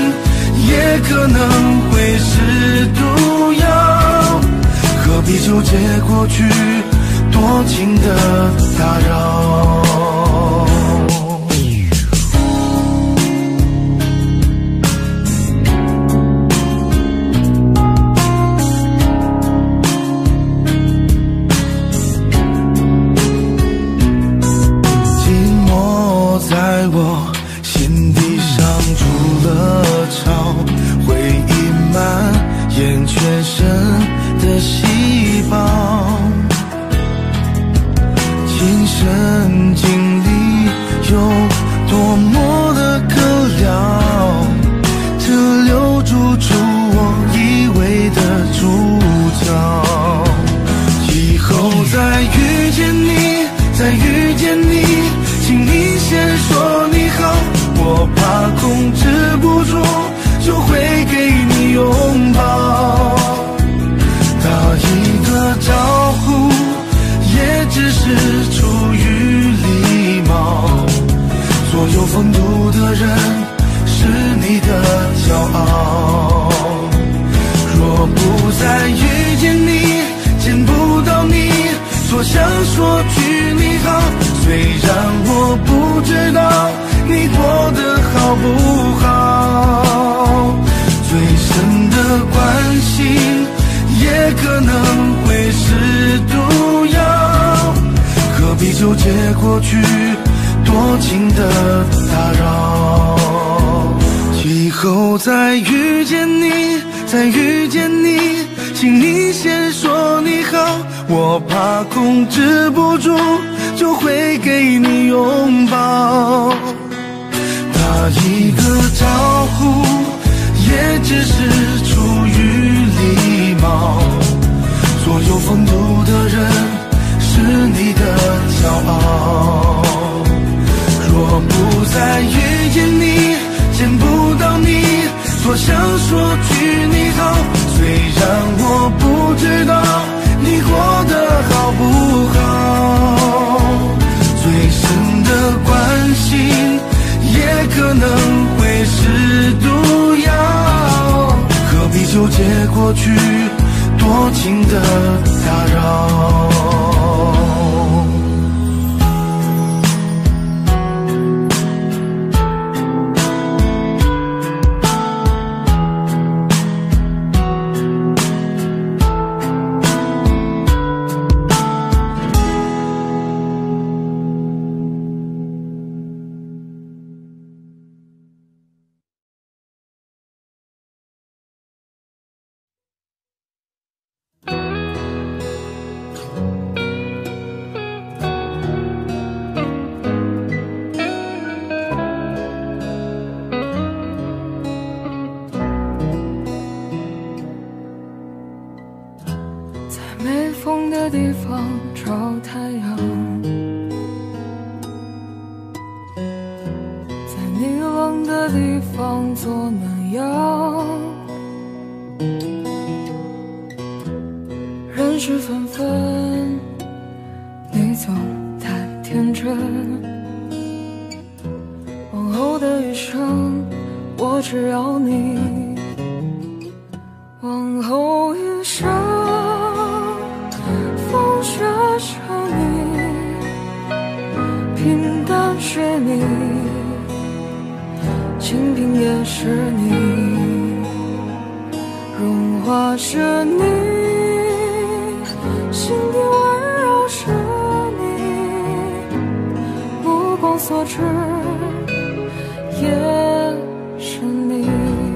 过去，多情的打扰。在我心底上筑了巢，回忆蔓延全身的细胞，亲身经历有多么的可聊，这留住出我以为的主角。以后再遇见你，再遇见你，请你先说你好，我怕控制不住，就会给你拥抱。打一个招呼，也只是出于礼貌。所有风度的人，是你的骄傲。若不再遇见你，见不到你，多想说句你好，虽然我不知道你过得好不好。最深的关心也可能会是毒药，何必纠结过去，多情的打扰。以后再遇见你，再遇见你，请你先说你好，我怕控制不住，就会给你拥抱。打一个招呼，也只是出于礼貌。所有风度的人，是你的骄傲。若不再遇见你，见不到你，多想说句你好，虽然我不知道你过得好不好。最深的关心也可能会是毒药，何必纠结过去，多情的打扰。 没风的地方找太阳，在你冷的地方做暖阳。人事纷纷，你总太天真。往后的余生，我只要你。往后余生，风雪是你，平淡是你，清贫也是你，荣华是你，心底温柔是你，目光所至也是你。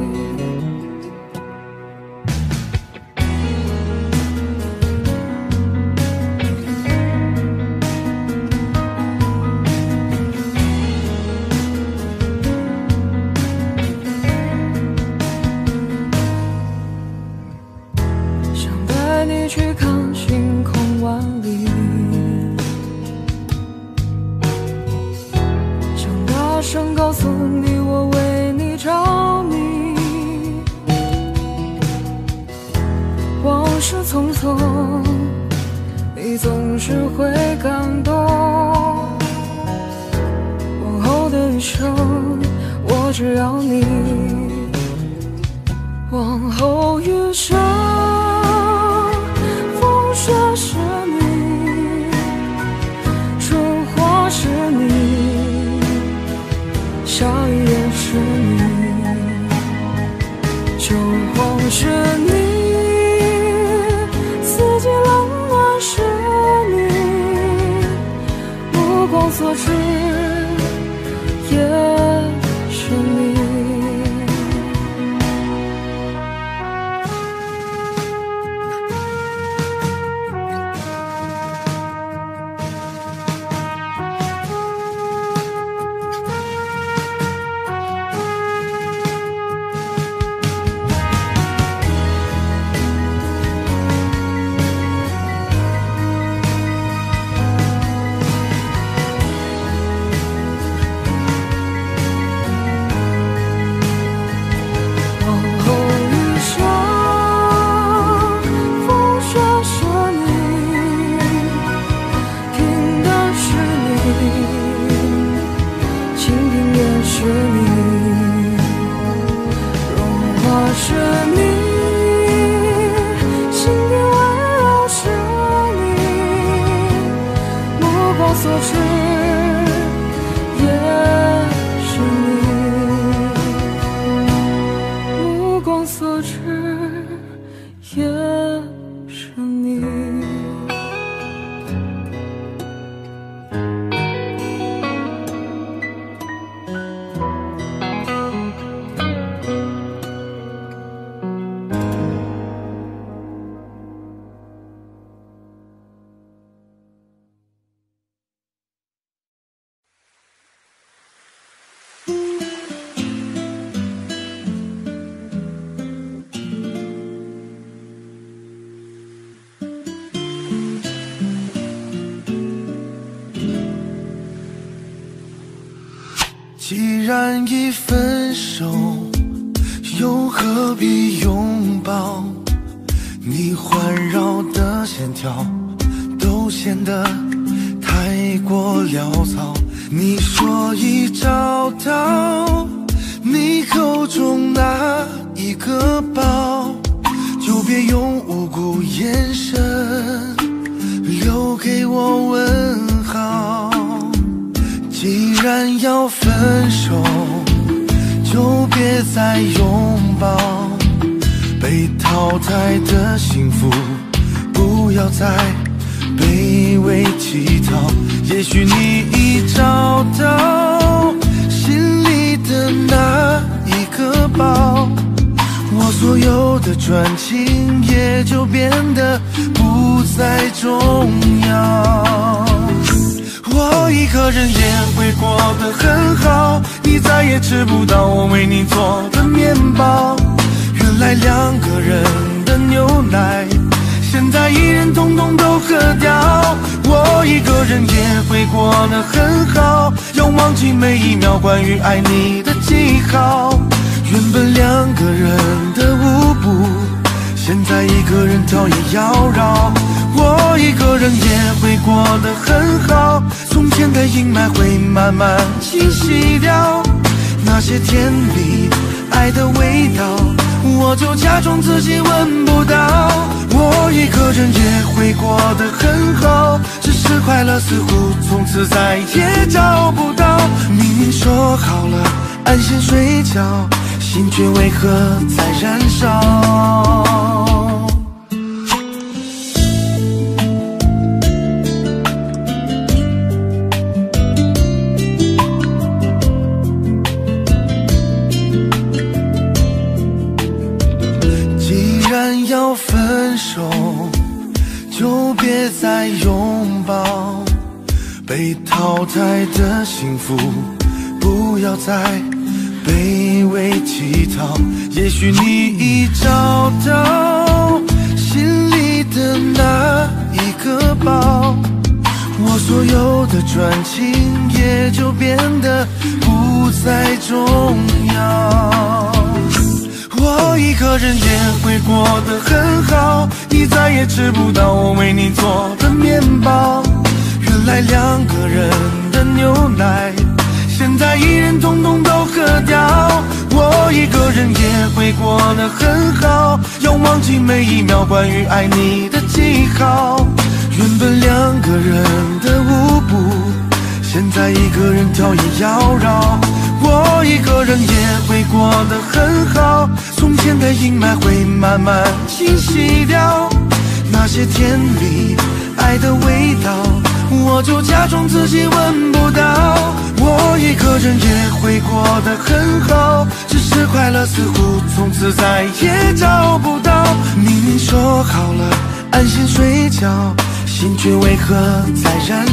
去看星空万里，想大声告诉你我为你着迷。往事匆匆，你总是会感动。往后的余生，我只要你。往后余生，风雪是是你，四季冷暖是你，目光所至也是你。 既然已分手，又何必拥抱？你环绕的线条都显得太过潦草。你说已找到你口中那一个宝，就别用无辜眼神留给我问号。既然要分手，就别再拥抱被淘汰的幸福，不要再卑微乞讨。也许你已找到心里的那一个宝，我所有的专情也就变得不再重要。我一个人也会过得很好，你再也吃不到我为你做的面包。原来两个人的牛奶，现在一人统统都喝掉。我一个人也会过得很好，要忘记每一秒关于爱你的记号。原本两个人的舞步，现在一个人跳也要绕。我一个人也会过得很好，从前的阴霾会慢慢清晰掉，那些甜蜜爱的味道，我就假装自己闻不到。我一个人也会过得很好，只是快乐似乎从此再也找不到。明明说好了安心睡觉，心却为何在燃烧？要分手，就别再拥抱被淘汰的幸福，不要再卑微乞讨。也许你已找到心里的那一个宝，我所有的专情也就变得不再重要。我一个人也会过得很好，你再也吃不到我为你做的面包。原来两个人的牛奶，现在一人统统都喝掉。我一个人也会过得很好，要忘记每一秒关于爱你的记号。原本两个人的舞步，现在一个人跳也要绕。我一个人也会过得很好，从前间的阴霾会慢慢清晰掉，那些甜蜜爱的味道，我就假装自己闻不到。我一个人也会过得很好，只是快乐似乎从此再也找不到。明明说好了安心睡觉，心却为何在燃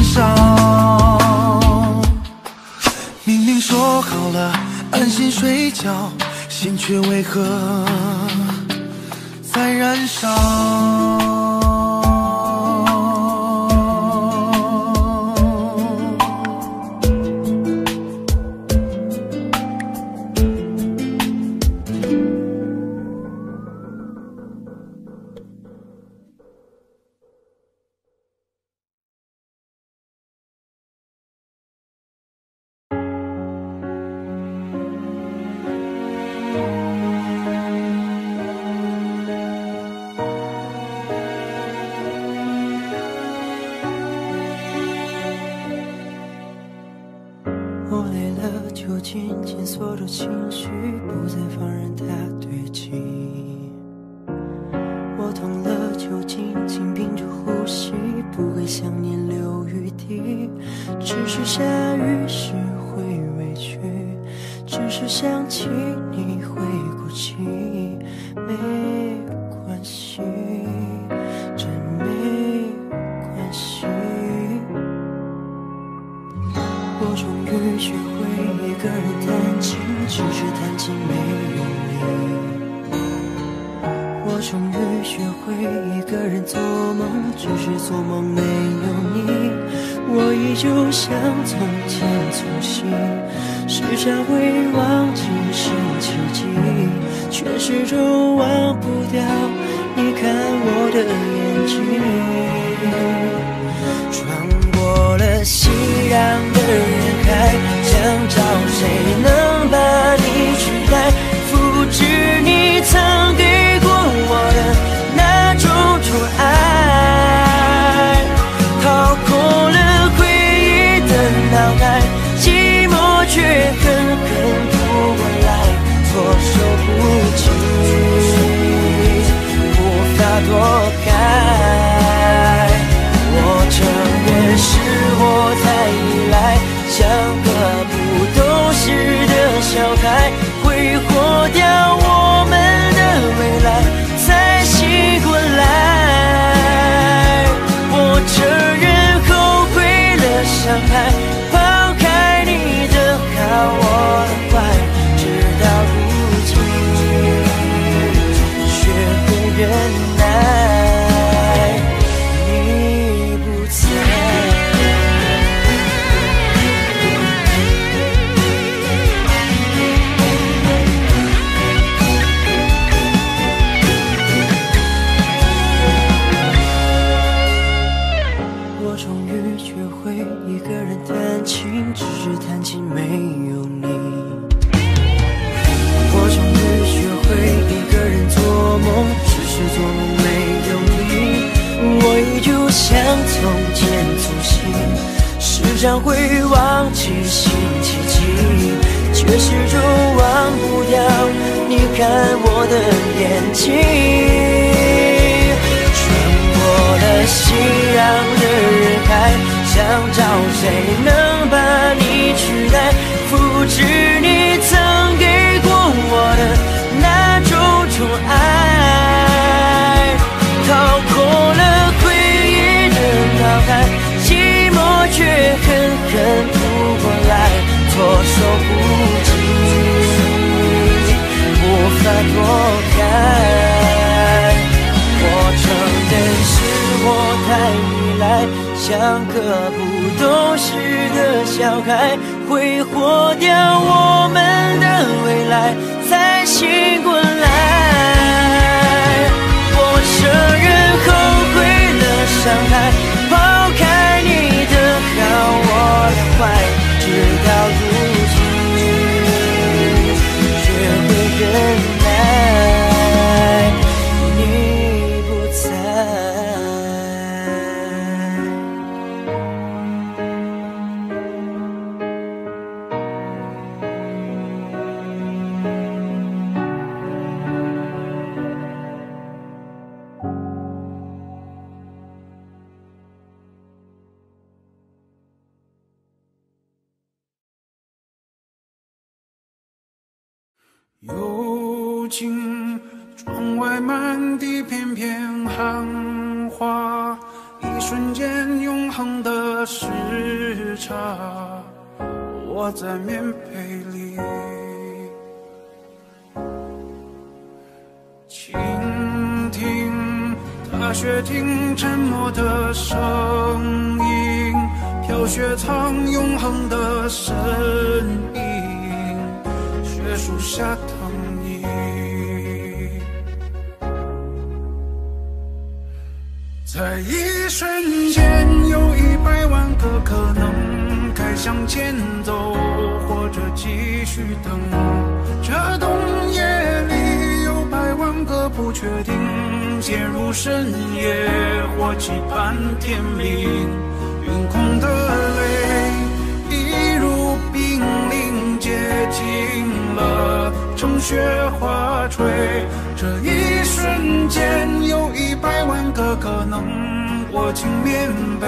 烧？明明说好了安心睡觉，心却为何在燃烧？ 我累了，就渐渐所有情绪不再放任它堆积。我痛了，就紧紧屏住呼吸，不给想念留余地。只是下雨时会委屈，只是想起你会哭泣。没关系，真没关系。我终于学会一个人弹琴，只是弹琴没有你。我终于学会一个人做梦，只是做梦没有你。我依旧像从前粗心，时常会忘记是奇迹，却始终忘不掉你看我的眼睛。穿过了熙攘的人海，想找谁能把你取代，复制你曾给过我的那种宠爱，掏空了回忆的脑袋，寂寞却狠狠扑过来，措手不及，无法躲开。我承认是我太依赖，像个不懂事的小孩，挥霍掉我们的未来，才醒过来。我承认后悔了伤害，抛开你的好我的坏，直到如今学会忍耐，你不在。我终于学会一个人弹琴，只是弹琴没有你。我终于学会一个人做梦，只是做梦没有你。我依旧像从前粗心，时常会忘记新奇迹，却始终忘不掉你看我的眼睛。穿过了熙攘的人海，想找谁能把你取代，复制你曾给过我的那种宠爱，掏空了回忆的脑海，寂寞却狠狠扑过来，措手不及，无法躲开。我承认是我太依赖，像个不懂事的小孩，挥霍掉我们的未来，才醒过来。我承认后悔了伤害，抛开你的好我的坏，直到如今学会忍耐，你不在。 幽静，窗外满地片片寒花，一瞬间永恒的时差，我在棉被里倾听大雪听沉默的声音，飘雪藏永恒的身影，雪树下等你。在一瞬间，有一百万个可能，该向前走，或者继续等。这冬夜里有百万个不确定，陷入深夜，或期盼天明。云空的泪，一如冰凌接近了，乘雪花吹。这一瞬间，有一百万个可能，握紧棉被，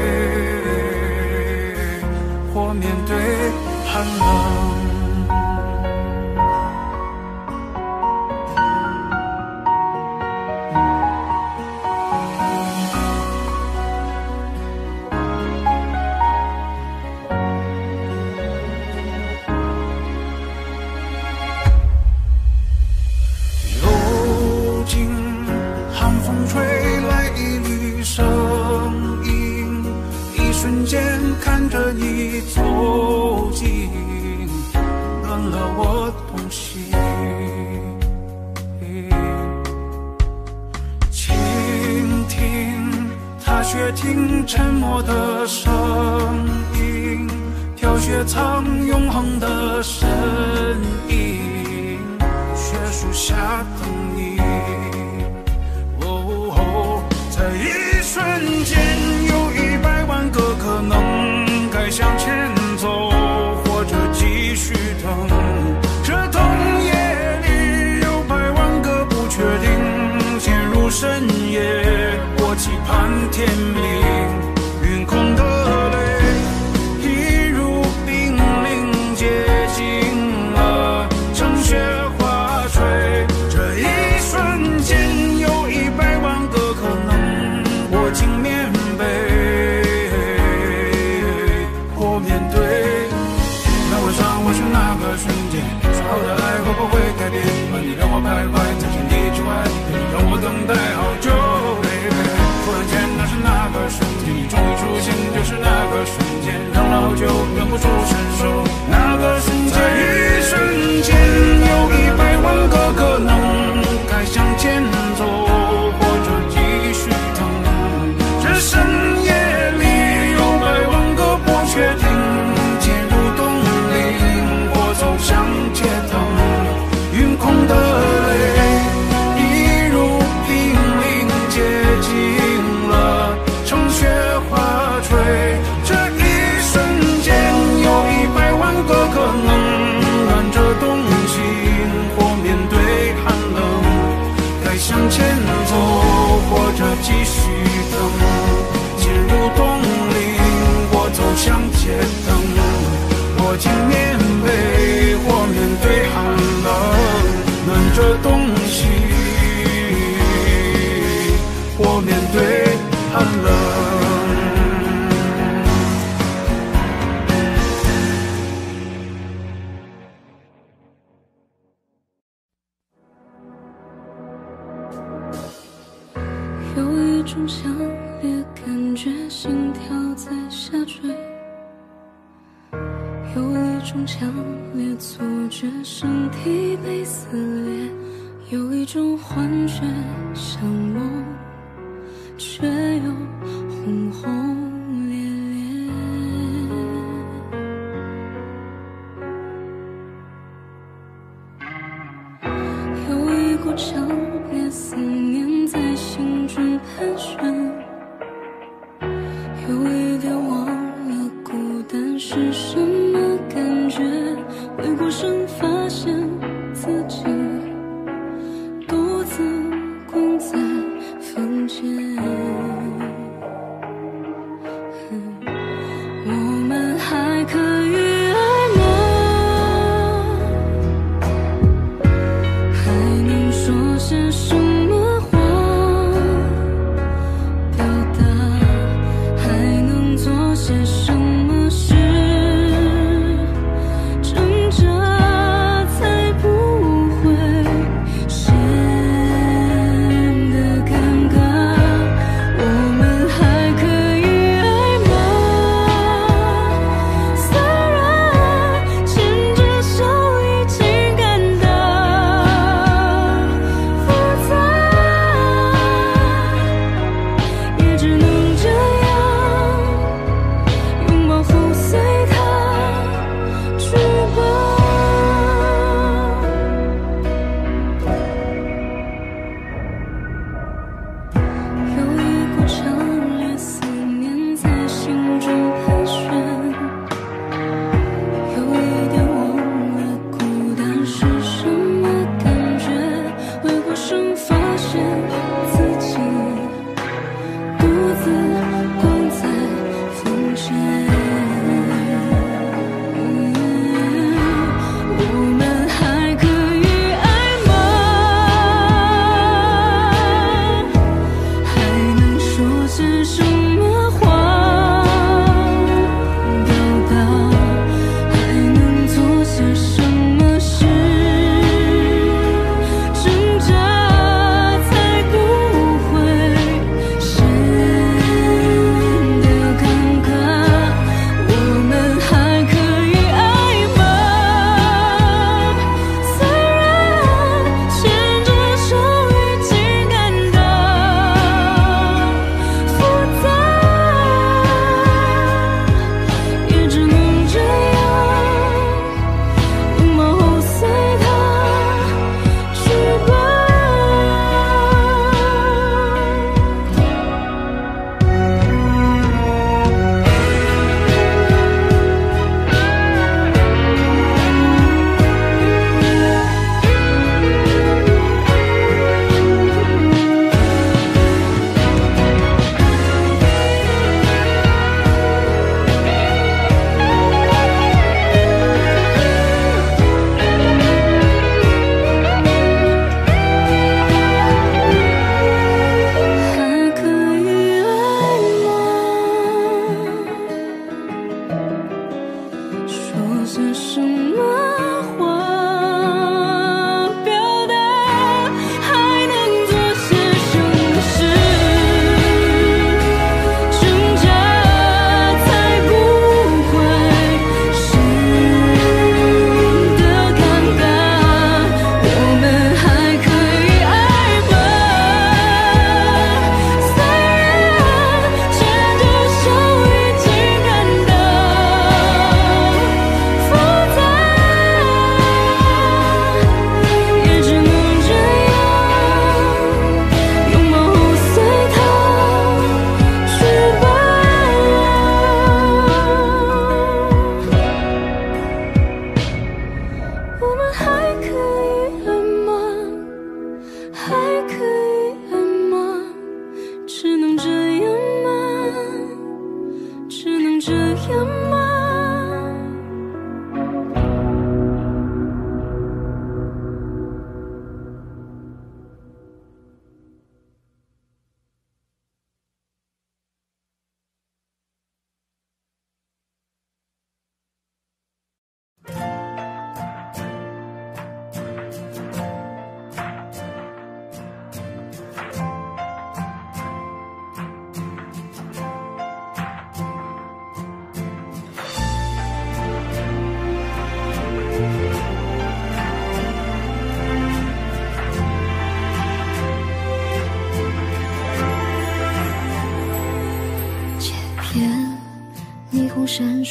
或面对寒冷。看着你走近，暖了我痛心。倾听踏雪听沉默的声音，飘雪藏永恒的身影，雪树下等你。哦哦，在一瞬间，有一百万个可能，该向前走，或者继续等。这冬夜里有百万个不确定，陷入深夜，我期盼天明。云空的泪，一如冰凌接近了，乘雪花吹。这一瞬间，有一百万个可能，握紧棉被，或面对。那晚上我是那个瞬间，说好的爱会不会改变？而你让我徘徊在千里之外，让我等待好久 baby。 突然间那是那个瞬间，你终于出现，就是那个瞬间，等了好久忍不住伸手。那个瞬间，在一瞬间，有一百万个可能，该向前走，或者继续等。这深夜里有百万个不确定，渐入冬林，或走向街灯。云空的泪，一如冰凌接近了，乘雪花吹。这一瞬间，有一百万个可能，暖着冬心，或面对寒冷。该向前走，或者继续等。进入冬林，或走向街灯。握紧棉被，或面对寒冷。暖着冬心，或面对寒冷。 有一种强烈感觉，心跳在下坠；有一种强烈错觉，身体被撕裂；有一种幻觉，像梦，却又轰轰烈烈。有一股强烈思念在心中盘旋，有一点忘了孤单是什么感觉。回过神发现自己独自关在房间。我们还可以爱吗？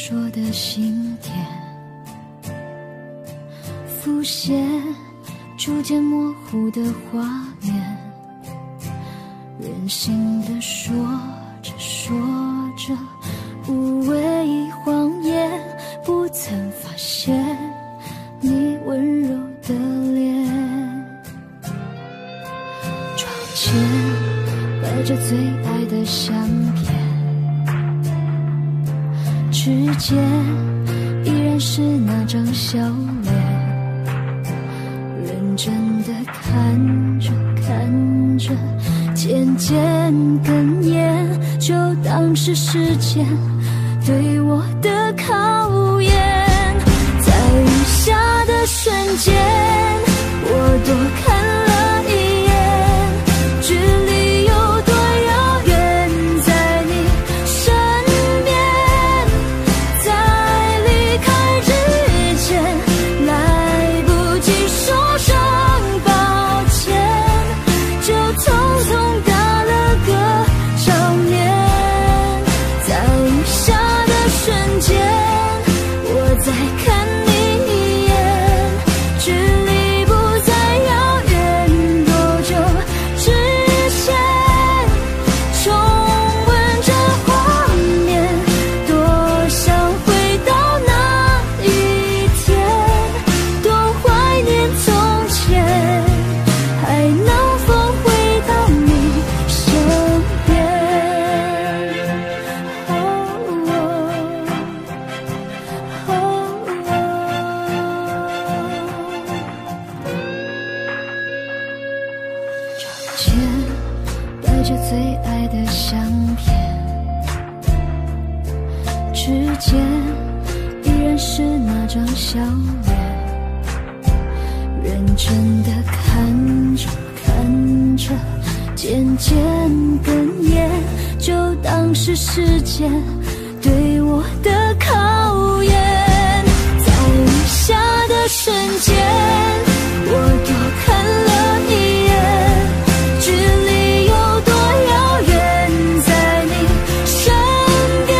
烁的心田，浮现逐渐模糊的画面，任性的说着说着无谓谎言，不曾发现你温柔的脸。窗前摆着最爱的相片，指尖依然是那张笑脸，认真的看着看着，渐渐哽咽，就当是时间对我的考验。在雨下的瞬间，我多看了一眼，距离有多遥远，在你身边，在离开之前，来不及说声抱歉，就匆匆打了个照面。在雨下的瞬间，我在看你一眼，距离不再遥远，多久之前，重温这画面，多想回到那一天，多怀念从前，还能否回到你身边。哦哦窗前摆着最爱的相片，指尖依然是那张笑脸，认真的看着看着，渐渐哽咽，就当是时间对我的考验。在雨下的瞬间，我多看了一眼，距离有多遥远，在你身边，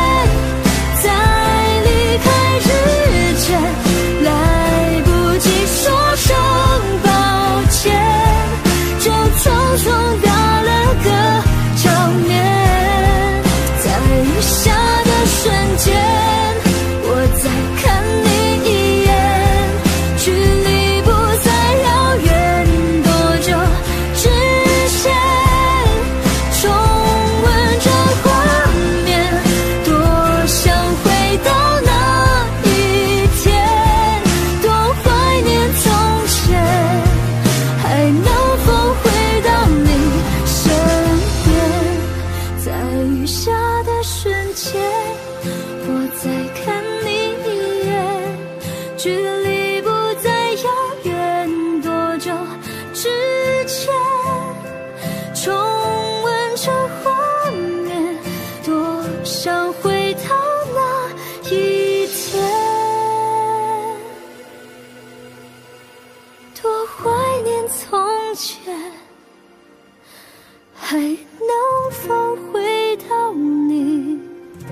在离开之前，来不及说声抱歉，就匆匆打了个照面。在雨下的瞬间，我在看你一眼，距离不再遥远，多久之前，重温这画面，多想回到那一天，多怀念从前，还能否回到你身边。在雨下的瞬间，我在看你一眼，距离不再遥远，多久之前，重温这画面，多想回到那一天，多怀念从前，还能否回到你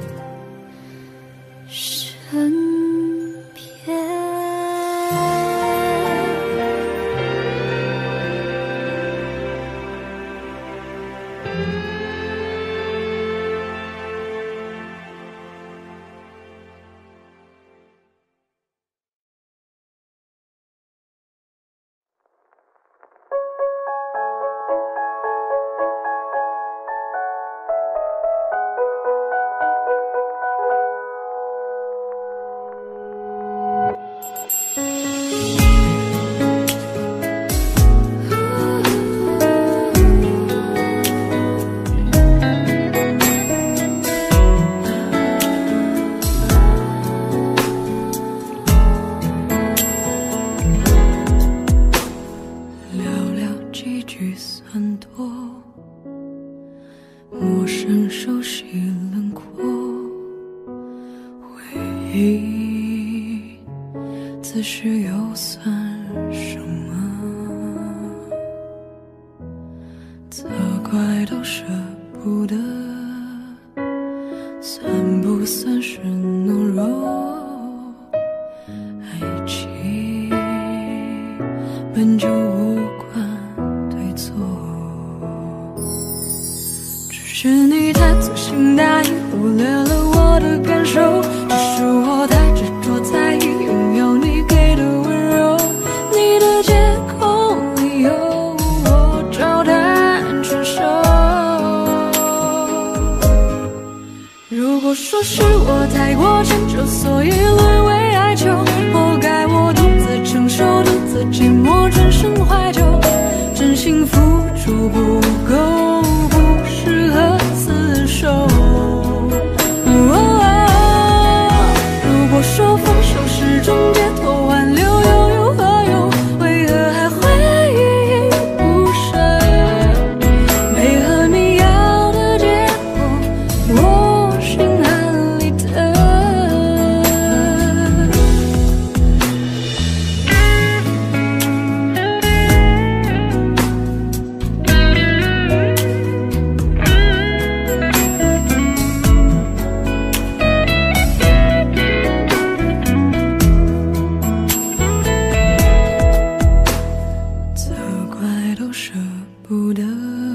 身边。 此时又算什么？责怪都舍不得，算不算是努本就无关对错。只是你太粗心大意，忽略了我的感受。只是我太执着在意拥有你给的温柔，你的借口理由我照单全收。如果说是我太过迁就，所以沦为哀求，活该我独自承受，独自寂寞，转身怀旧。真心付出不够，不适合厮守。哦，如果说放手是种解脱，挽留又有何用？为何还会依依不舍？配合你要的结果，我心安理得。责怪都舍不得，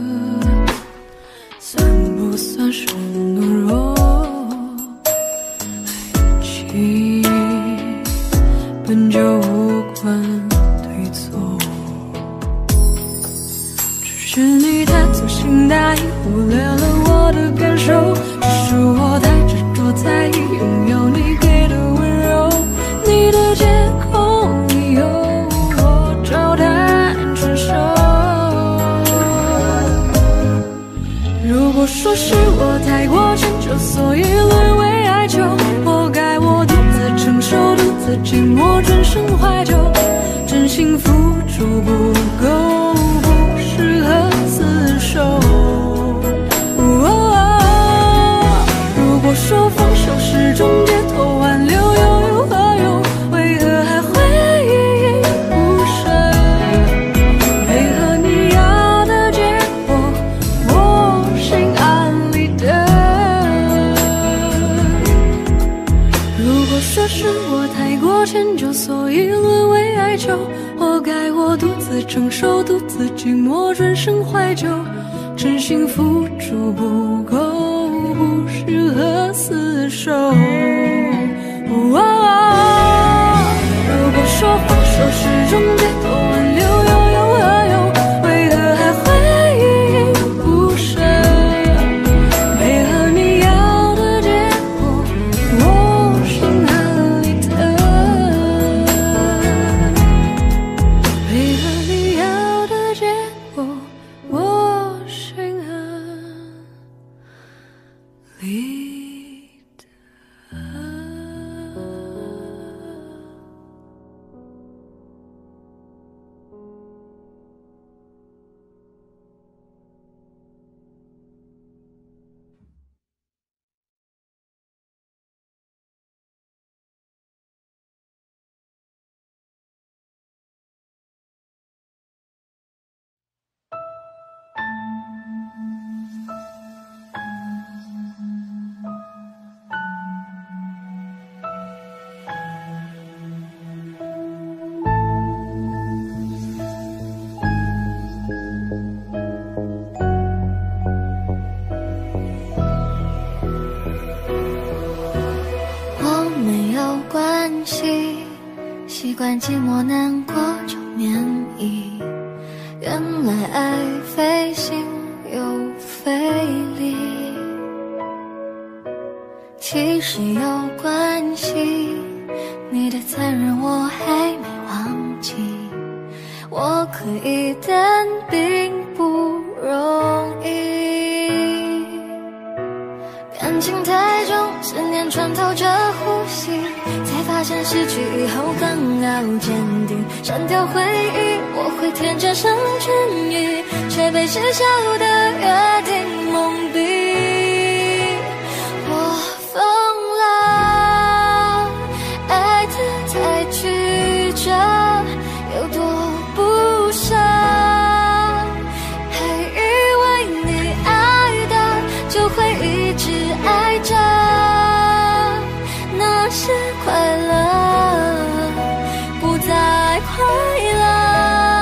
算不算是懦弱？爱情本就无关对错，只是你太粗心大意，忽略了我的感受。只是我太执着在意拥有你给的温柔，你的借口理由我照单全收。如果说是我太过迁就，所以沦为哀求，活该我独自承受，独自寂寞，转身怀旧。真心付出不够，不适合厮守。哦，如果说放手是种解脱，挽留又有何用？为何还会依依不舍？配合你要的结果，我心安理得。如果说是我太过迁就，所以沦为哀求，活该我独自承受，独自寂寞，转身怀旧。真心付出不够，不适合厮守。哦，如果说放手是种解脱，挽留又有何用？为何还会依依不舍？配合你要的结果，我心安理得。配合你要的结果，我心安理得。 我没有关系，习惯寂寞难过就免疫。原来爱费心又费力，其实有关系，你的残忍我还没忘记。我可以，但并不容易。感情太重，思念穿透着呼吸，才发现失去以后更要坚定。删掉回忆，我会天真上痊愈，却被写下的约定蒙蔽。我疯了，爱得太曲折，有多不舍，还以为你爱的就会一直爱着，那些快乐不再快乐。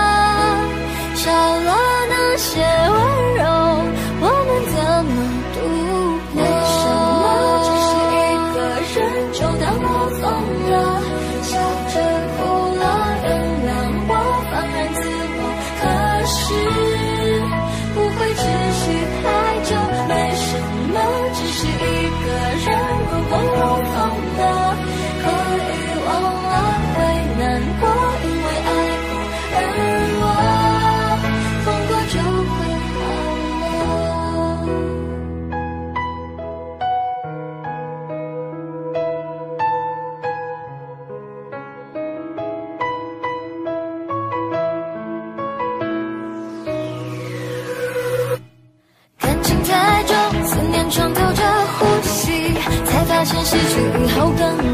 失去以后更